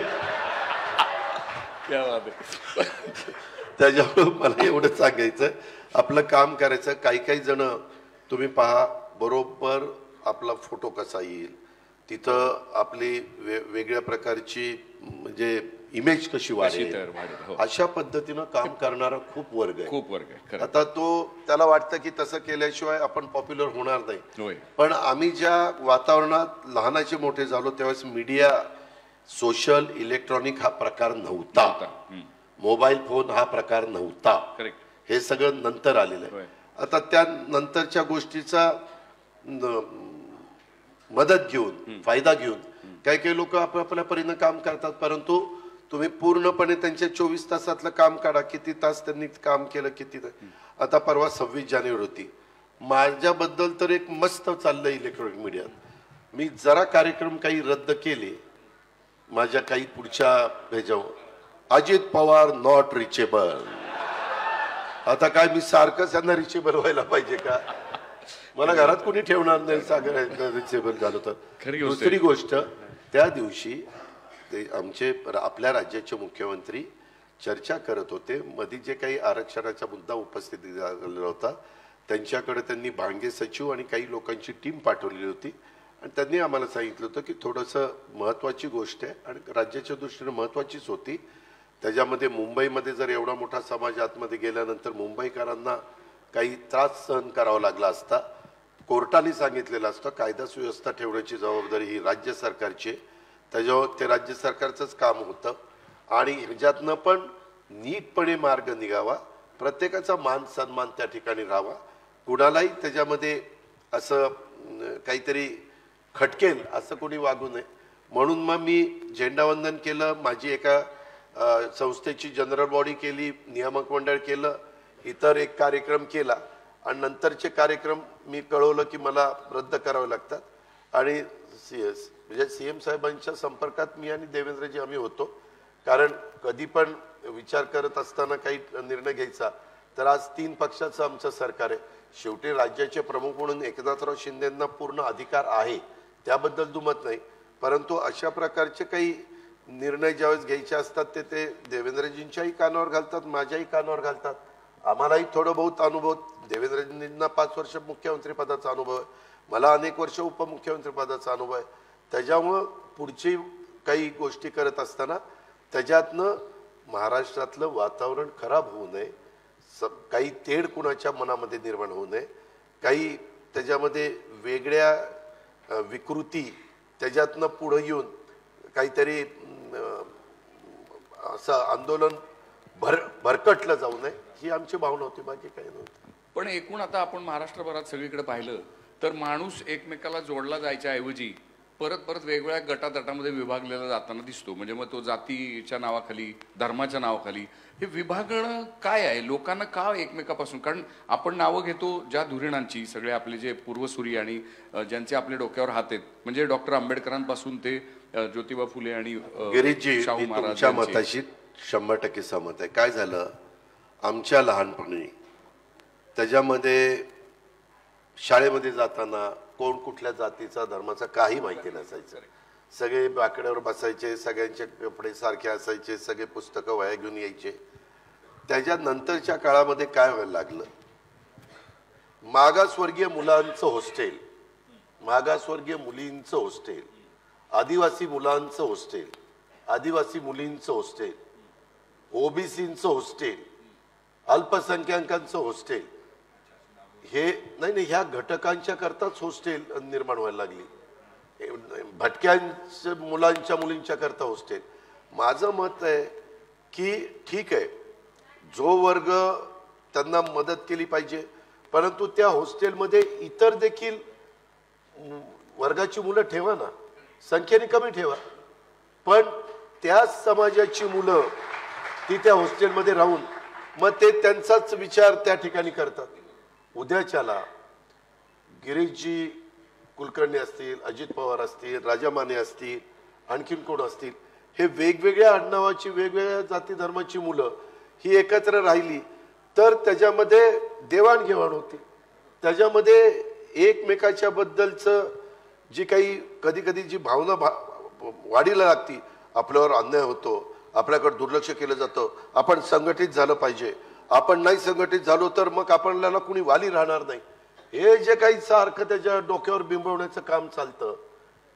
S2: त्याच्यामुळे मला एवढं सांगायचं, आपलं काम करायचं. काही जण तुम्ही पहा, बरोबर आपला फोटो कसा येईल, तिथं आपली वेगळ्या प्रकारची म्हणजे इमेज कशी वाढेल
S1: वाढेल, हो.
S2: अशा पद्धतीनं काम करणारा खूप वर्ग आहे.
S1: खूप वर्ग आहे खरं.
S2: आता त्याला वाटतं की तसं केल्याशिवाय आपण पॉप्युलर होणार नाही.
S1: होय.
S2: पण आम्ही ज्या वातावरणात लहानाचे मोठे झालो त्यावेळेस मीडिया, सोशल, इलेक्ट्रॉनिक हा प्रकार नव्हता. मोबाईल फोन हा प्रकार नव्हता.
S1: करेक्ट.
S2: हे सगळं नंतर आलेलं आहे.
S1: होय.
S2: आता त्या नंतरच्या गोष्टीचा मदत घेऊन, फायदा घेऊन काही काही लोक आपल्या परीनं काम करतात, परंतु तुम्ही पूर्णपणे त्यांच्या 24 तासातलं काम काढा, किती तास त्यांनी काम केलं, किती. आता परवा 26 जानेवारी होती, माझ्याबद्दल तर एक मस्त चाललंय इलेक्ट्रॉनिक मीडियात. मी जरा कार्यक्रम काही रद्द केले माझ्या काही पुढच्या ह्याच्यावर, अजित पवार नॉट रिचेबल. आता काय मी सारखंच त्यांना रिचेबल व्हायला पाहिजे का? मला घरात कोणी ठेवणार नाही सागर रिचेबल झालं तर. दुसरी गोष्ट, त्या दिवशी ते आमचे आपल्या राज्याचे मुख्यमंत्री चर्चा करत होते. मध्ये जे काही आरक्षणाचा मुद्दा उपस्थित झालेला होता त्यांच्याकडे त्यांनी भांगे सचिव आणि काही लोकांची टीम पाठवलेली होती आणि त्यांनी आम्हाला सांगितलं होतं की थोडंसं महत्त्वाची गोष्ट आहे आणि राज्याच्या दृष्टीने महत्त्वाचीच होती. त्याच्यामध्ये मुंबईमध्ये जर एवढा मोठा समाज आतमध्ये गेल्यानंतर मुंबईकरांना काही त्रास सहन करावा लागला असता. कोर्टाने सांगितलेलं असतं कायदा सुव्यवस्था ठेवण्याची जबाबदारी ही राज्य सरकारची आहे. त्याच्यावर ते राज्य सरकारचंच काम होतं आणि ह्याच्यातनं पण नीटपणे मार्ग निघावा, प्रत्येकाचा मान सन्मान त्या ठिकाणी राहावा, कुणालाही त्याच्यामध्ये असं काहीतरी खटकेल असं कोणी वागू नये. म्हणून मग मी झेंडावंदन केलं, माझी एका संस्थेची जनरल बॉडी केली, नियामक मंडळ केलं, इतर एक कार्यक्रम केला आणि नंतरचे कार्यक्रम मी कळवलं की मला रद्द करावे लागतात. आणि म्हणजे सीएम साहेबांच्या संपर्कात मी आणि देवेंद्रजी आम्ही होतो, कारण कधी पण विचार करत असताना काही निर्णय घ्यायचा तर आज 3 पक्षाचं आमचं सरकार आहे. शेवटी राज्याचे प्रमुख म्हणून एकनाथराव शिंदेंना पूर्ण अधिकार आहे, त्याबद्दल दुमत नाही, परंतु अशा प्रकारचे काही निर्णय ज्यावेळेस घ्यायचे असतात ते देवेंद्रजींच्याही कानावर घालतात, माझ्याही कानावर घालतात. आम्हालाही थोडं बहुत अनुभव, देवेंद्रजींना 5 वर्ष मुख्यमंत्री पदाचा अनुभव आहे, मला अनेक वर्ष उपमुख्यमंत्री पदाचा अनुभव आहे. त्याच्यामुळं पुढची काही गोष्टी करत असताना त्याच्यातनं महाराष्ट्रातलं वातावरण खराब होऊ नये, काही तेढ कुणाच्या मनामध्ये निर्माण होऊ नये, काही त्याच्यामध्ये वेगळ्या विकृती त्याच्यातनं पुढे येऊन काहीतरी असं आंदोलन भरकटलं जाऊ नये ही आमची भावना होती, बाकी काही नव्हती.
S1: पण एकूण आता आपण महाराष्ट्रभरात सगळीकडे पाहिलं तर माणूस एकमेकाला जोडला जायच्या ऐवजी परत परत वेगवेगळ्या गटातटामध्ये विभागलेला जाताना दिसतो. म्हणजे मग तो जातीच्या नावाखाली, धर्माच्या नावाखाली हे विभागणं काय आहे? लोकांना का एकमेकापासून? कारण आपण नावं घेतो ज्या धुरीणांची, सगळे आपले जे पूर्वसुरी आणि ज्यांचे आपले डोक्यावर हात आहेत, म्हणजे डॉक्टर आंबेडकरांपासून ते ज्योतिबा फुले आणि
S2: गिरीजी,
S1: शाहू महाराज.
S2: तुमच्या मताशी 100% सहमत आहे. काय झालं आमच्या लहानपणी, त्याच्यामध्ये शाळेमध्ये जाताना कोण कुठल्या जातीचा धर्माचा काही माहिती नसायचं. सगळे बाकड्यावर बसायचे, सगळ्यांचे कपडे सारखे असायचे, सगळे पुस्तकं वह्या घेऊन यायचे. त्याच्यानंतरच्या काळामध्ये काय व्हायला लागलं, मागासवर्गीय मुलांचं हॉस्टेल, मागासवर्गीय मुलींचं हॉस्टेल, आदिवासी मुलांचं हॉस्टेल, आदिवासी मुलींचं हॉस्टेल, ओबीसींचं हॉस्टेल, अल्पसंख्याकांचं हॉस्टेल, हे नाही ह्या घटकांच्या करताच हॉस्टेल निर्माण व्हायला लागली. भटक्यांच्या मुलांच्या मुलींच्या करता हॉस्टेल. माझं मत आहे की ठीक आहे, जो वर्ग त्यांना मदत केली पाहिजे, परंतु त्या हॉस्टेलमध्ये इतर देखील वर्गाची मुलं ठेवा ना, संख्येने कमी ठेवा, पण त्याच समाजाची मुलं ती त्या हॉस्टेलमध्ये राहून मग ते त्यांचाच विचार त्या ठिकाणी करतात. उद्याच्याला गिरीशजी कुलकर्णी असतील, अजित पवार असतील, राजा माने असतील, आणखीन कोण असतील, हे वेगवेगळ्या आडनावाची, वेगवेगळ्या जाती धर्माची मुलं ही एकत्र राहिली तर त्याच्यामध्ये देवाणघेवाण होती, त्याच्यामध्ये एकमेकाच्या बद्दलचं जी काही कधी कधी जी भावना वाढीला लागती, आपल्यावर अन्याय होतो, आपल्याकडे दुर्लक्ष केलं जातं, आपण संघटित झालं पाहिजे, आपण नाही संघटित झालो तर मग आपल्याला कुणी वाली राहणार नाही, हे जे काही सारखं त्याच्या डोक्यावर बिंबवण्याचं काम चालतं,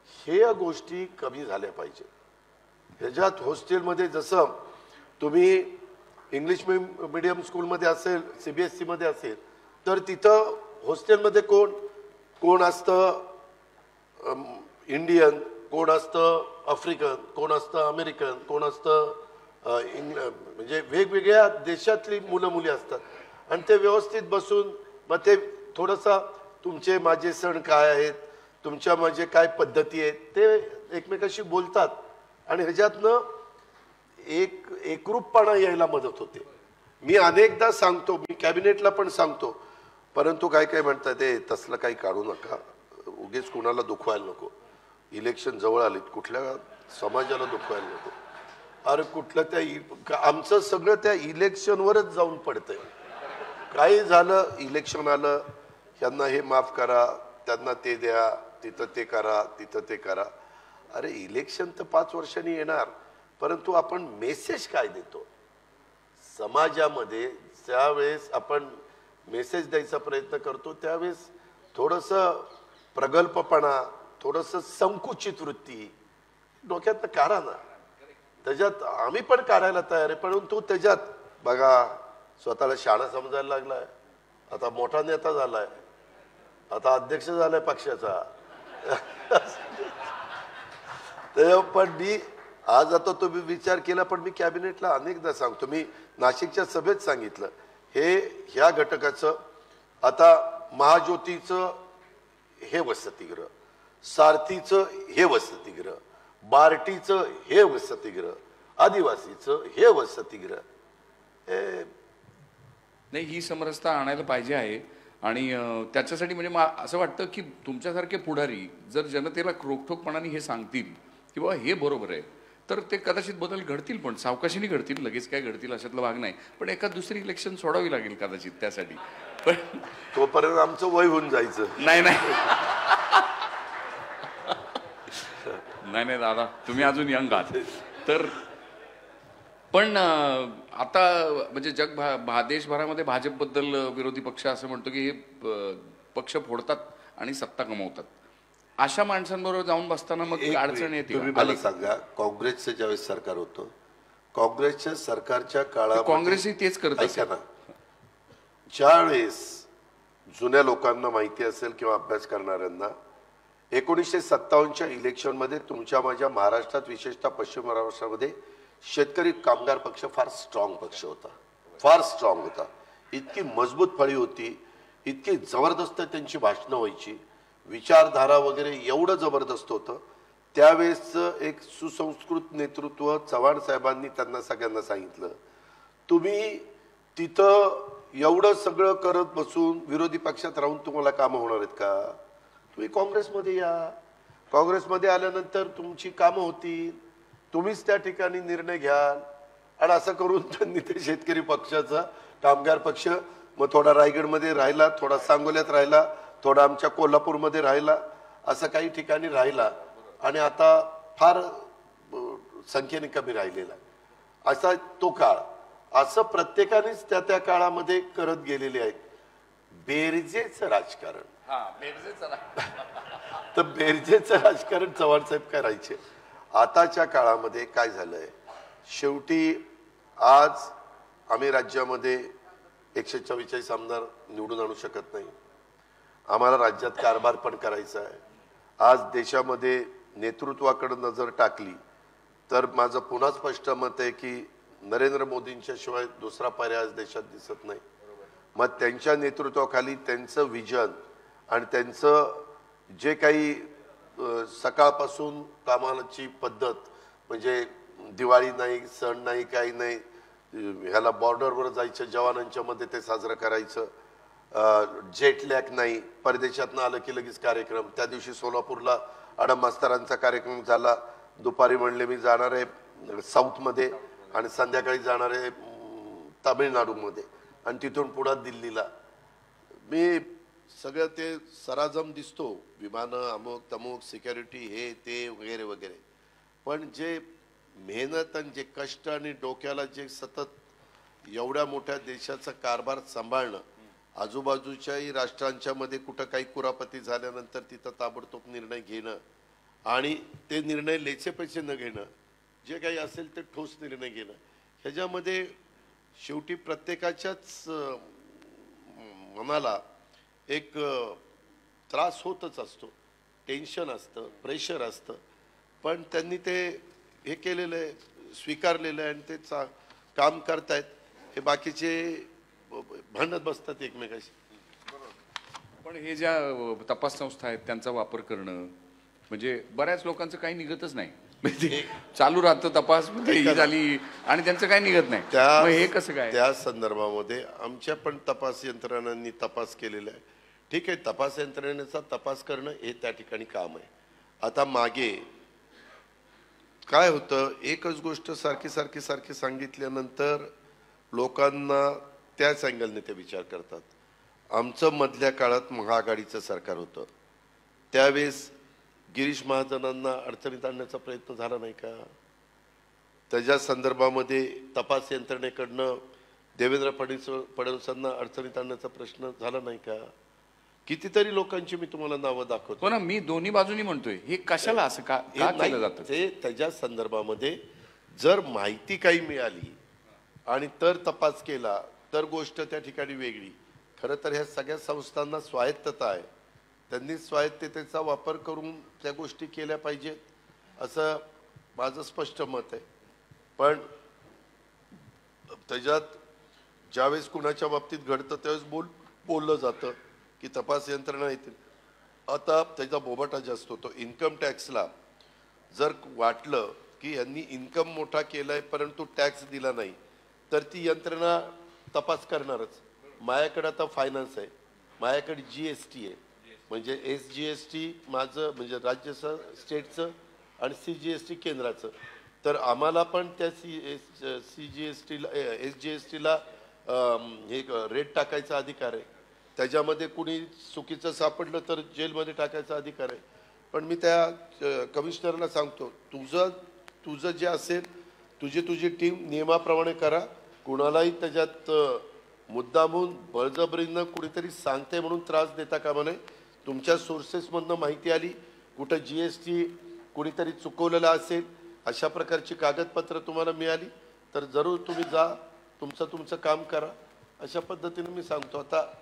S2: हे गोष्टी कमी झाल्या पाहिजे. ह्याच्यात हॉस्टेलमध्ये जसं तुम्ही इंग्लिश मीडियम स्कूलमध्ये असेल, CBSE मध्ये असेल, तर तिथं हॉस्टेलमध्ये कोण कोण असतं इंडियन, कोण असतं आफ्रिकन, कोण असतं अमेरिकन, कोण असतं म्हणजे वेगवेगळ्या देशातली मुलं मुली असतात. आणि ते व्यवस्थित बसून मग ते थोडंसं तुमचे माझे सण काय आहेत, तुमच्या माझे काय पद्धती आहेत, ते एकमेकाशी बोलतात. आणि ह्याच्यातनं एकरूपपणा यायला मदत होते. मी अनेकदा सांगतो, मी कॅबिनेटला पण सांगतो, परंतु काय काय म्हणतात ते तसलं काही काढू नका, उगीच कुणाला दुखवायला नको, इलेक्शन जवळ आलीत, कुठल्या समाजाला दुखवायला नको. अरे कुठलं आमचं सगळं त्या इलेक्शनवरच जाऊन पडतंय. काही झालं, इलेक्शन आलं, यांना हे माफ करा, त्यांना ते द्या, तिथं ते करा, तिथं ते करा. अरे इलेक्शन तर 5 वर्षांनी येणार, परंतु आपण मेसेज काय देतो समाजामध्ये? ज्यावेळेस आपण मेसेज द्यायचा प्रयत्न करतो त्यावेळेस थोडंसं प्रगल्भपणा, थोडंसं संकुचित वृत्ती डोक्यात काढा ना. त्याच्यात आम्ही पण काढायला तयार आहे, परंतु त्याच्यात बघा स्वतःला शाणा समजायला लागलाय, आता मोठा नेता झालाय, आता अध्यक्ष झालाय पक्षाचा. पण मी आज आता तुम्ही विचार केला, पण मी कॅबिनेटला अनेकदा सांगतो, मी नाशिकच्या सभेत सांगितलं, ह्या घटकाचं आता महाज्योतीचं हे वसतिगृह, सारथीचं हे वसतिगृह, बार्टीचं हे वसतिगृह, आदिवासीचं हे वसतिगृह,
S1: नाही ही समरसता आणायला पाहिजे आहे. आणि त्याच्यासाठी म्हणजे असं वाटतं की तुमच्यासारखे पुढारी जर जनतेला रोखठोकपणाने हे सांगतील की बाबा हे बरोबर आहे, तर ते कदाचित बदल घडतील, पण सावकाशीने घडतील, लगेच काय घडतील अशातला भाग नाही. पण एका दुसरी इलेक्शन सोडावी लागेल कदाचित त्यासाठी. पण
S2: तोपर्यंत आमचं वय होऊन जायचं.
S1: नाही नाही नाही दादा, तुम्ही अजून यंग आहात. तर पण आता म्हणजे देशभरामध्ये भाजपबद्दल विरोधी पक्ष असं म्हणतो की हे पक्ष फोडतात आणि सत्ता कमवतात. अशा माणसांबरोबर जाऊन बसताना मग अडचण येते.
S2: तुम्ही मला सांगा, काँग्रेसचं ज्यावेळेस सरकार होतं, काँग्रेसच्या सरकारच्या काळात
S1: काँग्रेसही तेच करत असेल
S2: ना. ज्यावेळेस जुन्या लोकांना माहिती असेल किंवा अभ्यास करणाऱ्यांना, 1957च्या इलेक्शनमध्ये तुमच्या माझ्या महाराष्ट्रात, विशेषतः पश्चिम महाराष्ट्रामध्ये शेतकरी कामगार पक्ष फार स्ट्रॉंग पक्ष होता, फार स्ट्रॉंग होता. इतकी मजबूत फळी होती, इतकी जबरदस्त त्यांची भाषणं व्हायची, विचारधारा वगैरे एवढं जबरदस्त होतं. त्यावेळेस एक सुसंस्कृत नेतृत्व चव्हाण साहेबांनी त्यांना सगळ्यांना सांगितलं, तुम्ही तिथं एवढं सगळं करत बसून विरोधी पक्षात राहून तुम्हाला कामं होणार आहेत का? तुम्ही काँग्रेसमध्ये या, काँग्रेसमध्ये आल्यानंतर तुमची कामं होतील, तुम्हीच त्या ठिकाणी निर्णय घ्याल. आणि असं करून त्यांनी ते शेतकरी पक्षाचा कामगार पक्ष मग थोडा रायगडमध्ये राहिला, थोडा सांगोल्यात राहिला, थोडा आमच्या कोल्हापूरमध्ये राहिला, असं काही ठिकाणी राहिला. आणि आता फार संख्येने कमी राहिलेला असा तो काळ. असं प्रत्येकानेच त्या त्या काळामध्ये करत गेलेले आहेत. बेरजेचं राजकारण, तर बेरजेचं राजकारण चव्हाण साहेब करायचे. आताच्या काळामध्ये काय झालंय, शेवटी आज आम्ही राज्यामध्ये 144 आमदार निवडून आणू शकत नाही. आम्हाला राज्यात कारभार पण करायचा आहे. आज देशामध्ये नेतृत्वाकडे नजर टाकली तर माझं पुन्हा स्पष्ट मत आहे की नरेंद्र मोदींच्या शिवाय दुसरा पर्याय आज देशात दिसत नाही. मग त्यांच्या नेतृत्वाखाली त्यांचं विजन आणि त्यांचं जे काही सकाळपासून कामाची पद्धत, म्हणजे दिवाळी नाही, सण नाही, काही नाही, ह्याला बॉर्डरवर जायचं, जवानांच्या मध्ये ते साजरं करायचं, जेटलॅक नाही, परदेशातनं आलं की लगेच कार्यक्रम. त्या दिवशी सोलापूरला आडम मास्तरांचा कार्यक्रम झाला, दुपारी म्हणले मी जाणार आहे साऊथमध्ये आणि संध्याकाळी जाणार आहे तामिळनाडूमध्ये आणि तिथून पुढे दिल्लीला. मी सगळं ते सराजम दिसतो, विमानं अमुक तमुक, सिक्युरिटी, हे ते वगैरे वगैरे, पण जे मेहनत आणि जे कष्ट आणि डोक्याला जे सतत एवढ्या मोठ्या देशाचा कारभार सांभाळणं, आजूबाजूच्याही राष्ट्रांच्या मध्ये कुठं काही कुरापती झाल्यानंतर तिथं ताबडतोब निर्णय घेणं, आणि ते निर्णय लेचे पैसे न घेणं, जे काही असेल ते ठोस निर्णय घेणं, ह्याच्यामध्ये शेवटी प्रत्येकाच्याच मनाला एक त्रास होतच असतो, टेन्शन असतं, प्रेशर असतं. पण त्यांनी ते हे केलेलं आहे, स्वीकारलेलं आहे आणि ते काम करतायत. हे बाकीचे भांडत बसतात एकमेकाशी.
S1: पण हे ज्या तपास संस्था आहेत त्यांचा वापर करणं म्हणजे बऱ्याच लोकांचं काही निघतच नाही. म्हणजे चालू राहतं तपास, ही झाली आणि त्यांचं काही निघत नाही. मग हे कसं काय?
S2: त्या संदर्भामध्ये आमच्या पण तपास यंत्रणांनी तपास केलेला आहे. ठीक आहे, तपास यंत्रणेचा तपास करणं हे त्या ठिकाणी काम आहे. आता मागे काय होतं, एकच गोष्ट सारखी सारखी सारखी सांगितल्यानंतर लोकांना त्याच अँगलने ते विचार करतात. आमचं मधल्या काळात महाआघाडीचं सरकार होतं, त्यावेळेस गिरीश महाजनांना अडचणीत आणण्याचा प्रयत्न झाला नाही का? त्याच्या संदर्भामध्ये तपास यंत्रणेकडनं देवेंद्र फडणवीसांना अडचणीत आणण्याचा प्रश्न झाला नाही का? कितीतरी लोकांची मी तुम्हाला नावं दाखवतो.
S1: हो ना, मी दोन्ही बाजूनी म्हणतोय, हे कशाला असं का केलं जातं?
S2: ते त्याच्या संदर्भामध्ये जर माहिती काही मिळाली आणि तर तपास केला तर गोष्ट त्या ठिकाणी वेगळी. खरं तर ह्या सगळ्या संस्थांना स्वायत्तता आहे, त्यांनी स्वायत्ततेचा वापर करून त्या गोष्टी केल्या पाहिजेत असं माझं स्पष्ट मत आहे. पण त्याच्यात ज्यावेळेस कुणाच्या बाबतीत घडतं त्यावेळेस बोललं जातं की तपास यंत्रणा येतील. आता त्याचा बोबाटा जास्त होतो. इन्कम टॅक्सला जर वाटलं की यांनी इन्कम मोठा केलाय परंतु टॅक्स दिला नाही तर ती यंत्रणा तपास करणारच. माझ्याकडे आता फायनान्स आहे, माझ्याकडे GST आहे, म्हणजे SGST माझं म्हणजे राज्याचं स्टेटचं आणि CGST केंद्राचं. तर आम्हाला पण त्या CGSTला SGSTला हे रेट टाकायचा अधिकार आहे. त्याच्यामध्ये कुणी चुकीचं सापडलं तर जेलमध्ये टाकायचा अधिकार आहे. पण मी त्या कमिशनरला सांगतो, तुझं जे असेल तुझी टीम नियमाप्रमाणे करा. कुणालाही त्याच्यात मुद्दामून बळजबरीनं कुणीतरी सांगते म्हणून त्रास देता कामा नये. तुमच्या सोर्सेसमधनं माहिती आली, कुठं GST कुणीतरी चुकवलेलं असेल, अशा प्रकारची कागदपत्र तुम्हाला मिळाली तर जरूर तुम्ही जा, तुमचं काम करा. अशा पद्धतीने मी सांगतो.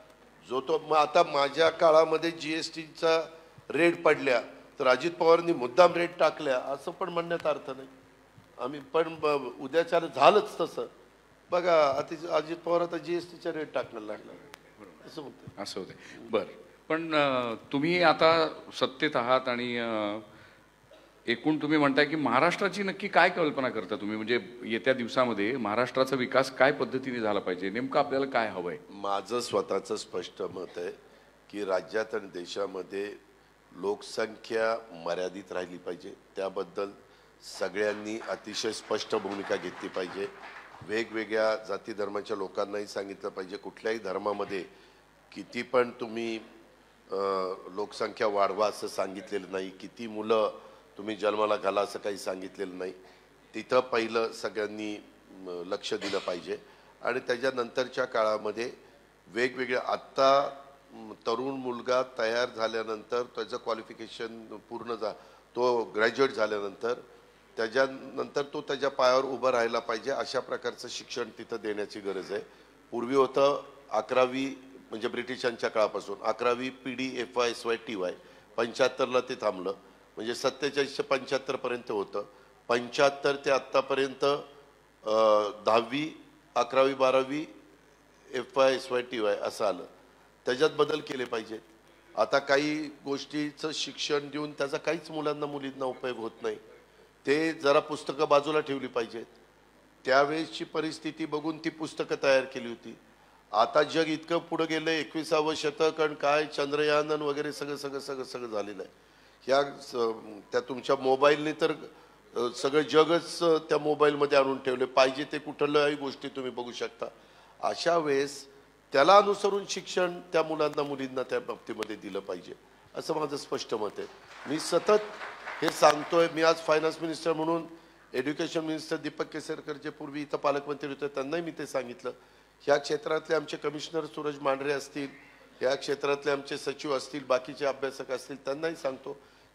S2: आता माझ्या काळामध्ये GSTचा रेट पडल्या तर अजित पवारांनी मुद्दाम रेट टाकल्या असं पण म्हणण्यात अर्थ नाही. आम्ही पण उद्याच्या झालंच तसं. बघा अजित पवार आता GSTचा रेट टाकण्याला लागला असं होतं.
S1: असं होतं. बरं, पण तुम्ही आता सत्तेत आहात आणि एकूण तुम्ही म्हणताय की महाराष्ट्राची नक्की काय कल्पना करता तुम्ही? म्हणजे येत्या दिवसामध्ये महाराष्ट्राचा विकास काय पद्धतीने झाला पाहिजे, नेमकं आपल्याला काय हवंय?
S2: माझं स्वतःचं स्पष्ट मत आहे की राज्यात आणि देशामध्ये लोकसंख्या मर्यादित राहिली पाहिजे. त्याबद्दल सगळ्यांनी अतिशय स्पष्ट भूमिका घेतली पाहिजे. वेगवेगळ्या जाती धर्माच्या लोकांनाही सांगितलं पाहिजे, कुठल्याही धर्मामध्ये किती पण तुम्ही लोकसंख्या वाढवा असं सांगितलेलं नाही, किती मुलं तुम्ही जन्माला घाला असं काही सांगितलेलं नाही. तिथं पहिलं सगळ्यांनी लक्ष दिलं पाहिजे. आणि त्याच्यानंतरच्या काळामध्ये वेगवेगळ्या आत्ता तरुण मुलगा तयार झाल्यानंतर त्याचं क्वालिफिकेशन पूर्ण तो ग्रॅज्युएट झाल्यानंतर त्याच्यानंतर तो त्याच्या पायावर उभं राहायला पाहिजे, अशा प्रकारचं शिक्षण तिथं देण्याची गरज आहे. पूर्वी होतं 11वी म्हणजे ब्रिटिशांच्या काळापासून 11वी PD FY SY TY 75ला ते थांबलं, म्हणजे 47 ते 75 पर्यंत होतं. 75 ते आत्तापर्यंत 10वी 11वी 12वी FY SY TY असं आलं. त्याच्यात बदल केले पाहिजेत. आता काही गोष्टीचं शिक्षण देऊन त्याचा काहीच मुलींना उपयोग होत नाही. ते जरा पुस्तकं बाजूला ठेवली पाहिजेत. त्यावेळेसची परिस्थिती बघून ती पुस्तकं तयार केली होती. आता जग इतकं पुढे गेलं, 21वे शतक आणि काय चंद्रयान वगैरे सगळं झालेलं आहे. त्या तुमच्या मोबाईलने तर सगळं जगच त्या मोबाईलमध्ये आणून ठेवले. पाहिजे ते कुठल्याही गोष्टी तुम्ही बघू शकता. अशा वेळेस त्याला अनुसरून शिक्षण त्या मुलींना त्या बाबतीमध्ये दिलं पाहिजे असं माझं स्पष्ट मत आहे. मी सतत हे सांगतोय. मी आज फायनान्स मिनिस्टर म्हणून एज्युकेशन मिनिस्टर दीपक केसरकर जे पूर्वी इथं पालकमंत्री होते त्यांनाही मी ते सांगितलं. ह्या क्षेत्रातले आमचे कमिशनर सूरज मांढरे असतील, या क्षेत्रातले आमचे सचिव असतील, बाकीचे अभ्यासक असतील, त्यांनाही सांगतो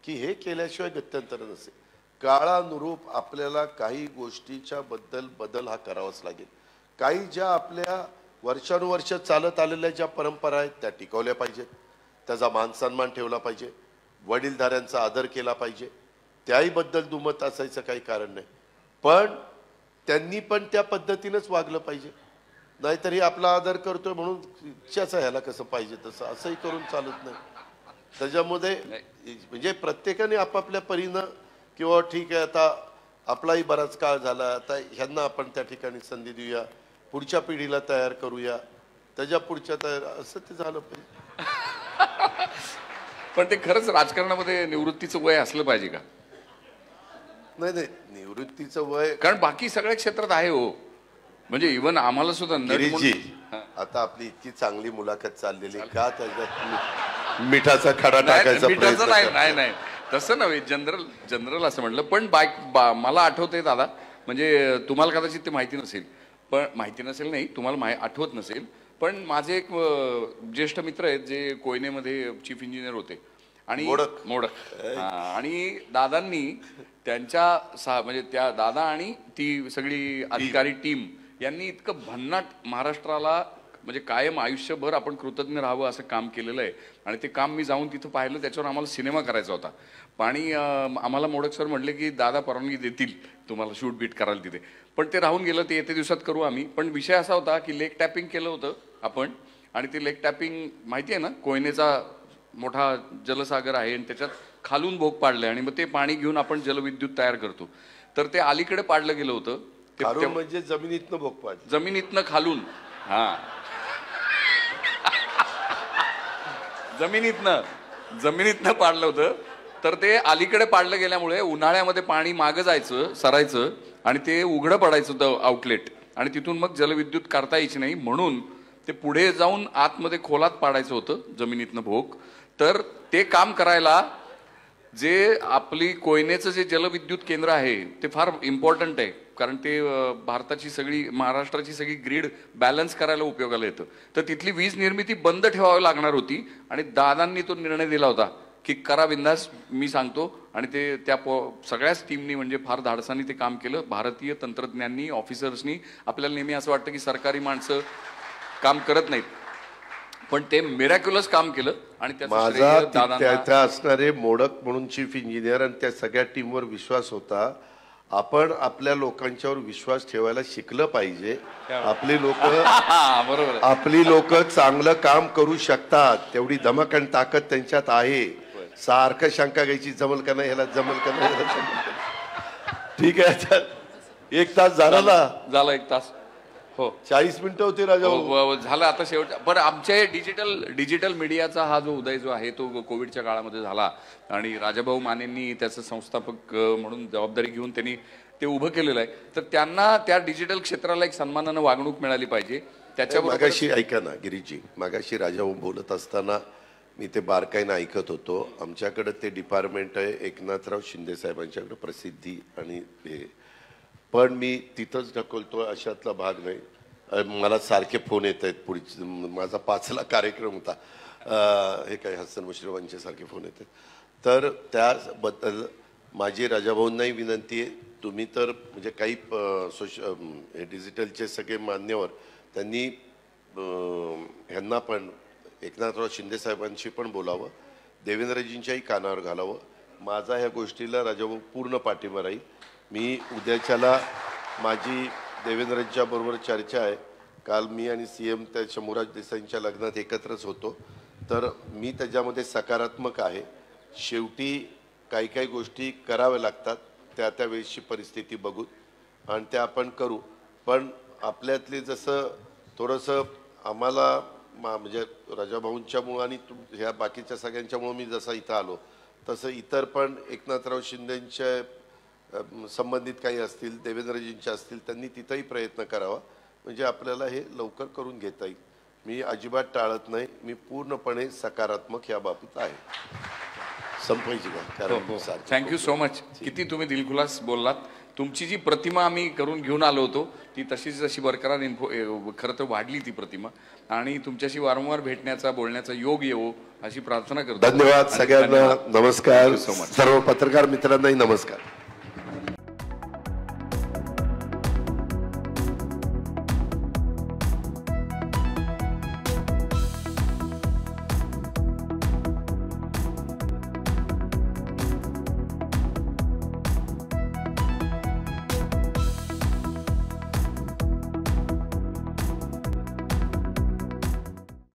S2: की हे केल्याशिवाय गत्यंतर नसेल. काळानुरूप आपल्याला काही गोष्टीच्या बदल हा करावाच लागेल. काही ज्या आपल्या वर्षानुवर्ष चालत आलेल्या ज्या परंपरा आहेत त्या टिकवल्या पाहिजेत, त्याचा मान सन्मान ठेवला पाहिजे, वडीलधाऱ्यांचा आदर केला पाहिजे, त्याही बद्दल दुमत असायचं काही कारण नाही. पण त्यांनी पण त्या पद्धतीनेच वागलं पाहिजे. नाहीतरी आपला आदर करतोय म्हणून इच्छाचा ह्याला कसं पाहिजे तसं असंही करून चालत नाही. त्याच्यामध्ये म्हणजे प्रत्येकाने आपापल्या परीनं किंवा ठीक आहे आता आपलाही बराच काळ झाला, आता ह्यांना आपण त्या ठिकाणी संधी देऊया, पुढच्या पिढीला तयार करूया, त्याच्या पुढच्या तयार असं ते झालं पाहिजे.
S1: पण ते खरंच राजकारणामध्ये निवृत्तीचं वय असलं पाहिजे का?
S2: नाही नाही, निवृत्तीचं वय
S1: कारण बाकी सगळ्या क्षेत्रात आहे हो. म्हणजे इव्हन आम्हाला सुद्धा नट
S2: गिरीशजी,
S1: म्हणून-
S2: आता आपली इतकी चांगली मुलाखत चाललेली, का त्याच्यात मिठाचा खडा टाकायचा
S1: मिठाचं
S2: प्रयत्न
S1: नाही
S2: करताय?
S1: नाही नाही तसं नव्हे, जनरल असं म्हटलं. पण मला आठवतंय दादा, म्हणजे तुम्हाला कदाचित ते माहिती नसेल, पण माहिती नसेल नाही, तुम्हाला आठवत नसेल, पण माझे एक ज्येष्ठ मित्र आहेत जे कोयनेमध्ये चीफ इंजिनियर होते आणि मोडक आणि दादांनी त्यांच्या म्हणजे त्या दादा आणि ती सगळी अधिकारी टीम यांनी इतकं भन्नाट महाराष्ट्राला म्हणजे कायम आयुष्यभर आपण कृतज्ञ राहावं असं काम केलेलं आहे. आणि ते काम मी जाऊन तिथं पाहिलं, त्याच्यावर आम्हाला सिनेमा करायचा होता. आणि आम्हाला मोडक सर म्हटले की दादा परवानगी देतील तुम्हाला शूट बीट करायला तिथे. पण ते राहून गेलं, ते येत्या दिवसात करू आम्ही. पण विषय असा होता की लेक टॅपिंग केलं होतं आपण, आणि ते लेक टॅपिंग माहिती आहे ना, कोयनेचा मोठा जलसागर आहे आणि त्याच्यात खालून भोग पाडलंय आणि मग ते पाणी घेऊन आपण जलविद्युत तयार करतो. तर ते अलीकडे पाडलं गेलं होतं.
S2: खालून म्हणजे जमिनीतनं भोग पाडलं,
S1: जमिनीतनं खालून, हा जमिनीतनं पाडलं होतं. तर ते अलीकडे पाडलं गेल्यामुळे उन्हाळ्यामध्ये पाणी मागं जायचं, सरायचं आणि ते उघडं पडायचं होतं आउटलेट, आणि तिथून मग जलविद्युत करता यायची नाही, म्हणून ते पुढे जाऊन आतमध्ये खोलात पाडायचं होतं जमिनीतनं भोग. तर ते काम करायला जे आपली कोयनेचं जे जलविद्युत केंद्र आहे ते फार इम्पॉर्टंट आहे, कारण ते भारताची सगळी, महाराष्ट्राची सगळी ग्रीड बॅलन्स करायला उपयोगाला येतं. तर तिथली वीज निर्मिती बंद ठेवावी लागणार होती आणि दादांनी तो निर्णय दिला होता की करा बिंदास, मी सांगतो. आणि ते त्या सगळ्याच टीमनी म्हणजे फार धाडसानी ते काम केलं. भारतीय तंत्रज्ञांनी, ऑफिसर्सनी. आपल्याला नेहमी असं वाटतं की सरकारी माणसं काम करत नाहीत, पण ते मिरॅक्युलस काम केलं. आणि
S2: माझा त्या असणारे मोडक म्हणून चीफ इंजिनियर आणि त्या सगळ्या टीमवर विश्वास होता. आपण आपल्या लोकांच्यावर विश्वास ठेवायला शिकलं पाहिजे. आपली लोक चांगलं काम करू शकतात, तेवढी धमक आणि ताकद त्यांच्यात आहे. सारखं शंका घ्यायची, जमल का नाही ह्याला, जमल का नाही. ठीक आहे, 1 तास झाला
S1: 1 तास, हो
S2: 40 मिनिटं होती राजा.
S1: झालं आता शेवट. पण आमचे डिजिटल मीडियाचा हा जो उदय जो आहे तो कोविडच्या काळामध्ये झाला, आणि राजाभाऊ मानेंनी त्याचं संस्थापक म्हणून जबाबदारी घेऊन त्यांनी ते उभं केलेलं आहे. तर त्यांना त्या डिजिटल क्षेत्राला एक सन्मानानं वागणूक मिळाली पाहिजे. त्याच्याबरोबर
S2: मागाशी ऐका ना गिरीजी, मागाशी राजाभाऊ बोलत असताना मी ते बारकाईनं ऐकत होतो. आमच्याकडे ते डिपार्टमेंट आहे एकनाथराव शिंदे साहेबांच्याकडे, प्रसिद्धी आणि हे, पण मी तिथंच ढकलतो अशातला भाग नाही. मला सारखे फोन येत आहेत. पुढची माझा 5ला कार्यक्रम होता, हे काय हसन मुश्रीफांचे सारखे फोन येत आहेत. तर त्याबद्दल माझी राजाभाऊंनाही विनंती आहे, तुम्ही तर म्हणजे काही हे डिजिटलचे सगळे मान्यवर त्यांनी ह्यांना पण एकनाथराव शिंदे साहेबांशी पण बोलावं, देवेंद्रजींच्याही कानावर घालावं. माझा ह्या गोष्टीला राजाभाऊ पूर्ण पाठिंबा राहील. मी उद्याच्याला माझी देवेंद्रजींच्या बरोबर चर्चा आहे. काल मी आणि CM त्या शंभूराज देसाईंच्या लग्नात एकत्रच होतो, तर मी त्याच्यामध्ये सकारात्मक आहे. शेवटी काही काही गोष्टी कराव्या लागतात, त्या वेळेसची परिस्थिती बघून, आणि त्या आपण करू. पण आपल्यातले जसं थोडंसं आम्हाला म्हणजे राजाभाऊंच्यामुळं आणि ह्या बाकीच्या सगळ्यांच्यामुळं मी जसा इथं आलो, तसं इतर पण एकनाथराव शिंदेंच्या संबंधित काही असतील, देवेंद्रजींच्या असतील, त्यांनी तिथंही प्रयत्न करावा, म्हणजे आपल्याला हे लवकर करून घेता येईल. मी अजिबात टाळत नाही, मी पूर्णपणे सकारात्मक या बाबतीत आहे. संपायची का?
S1: Thank you so much. किती तुम्ही दिलखुलास बोललात. तुमची जी प्रतिमा आम्ही करून घेऊन आलो होतो ती तशीच तशी बरकरार खरं तर वाढली ती प्रतिमा आणि तुमच्याशी वारंवार भेटण्याचा बोलण्याचा योग येवो अशी प्रार्थना करतो.
S2: धन्यवाद सगळ्यांना. नमस्कार.
S1: So much.
S2: सर्व पत्रकार मित्रांनाही नमस्कार.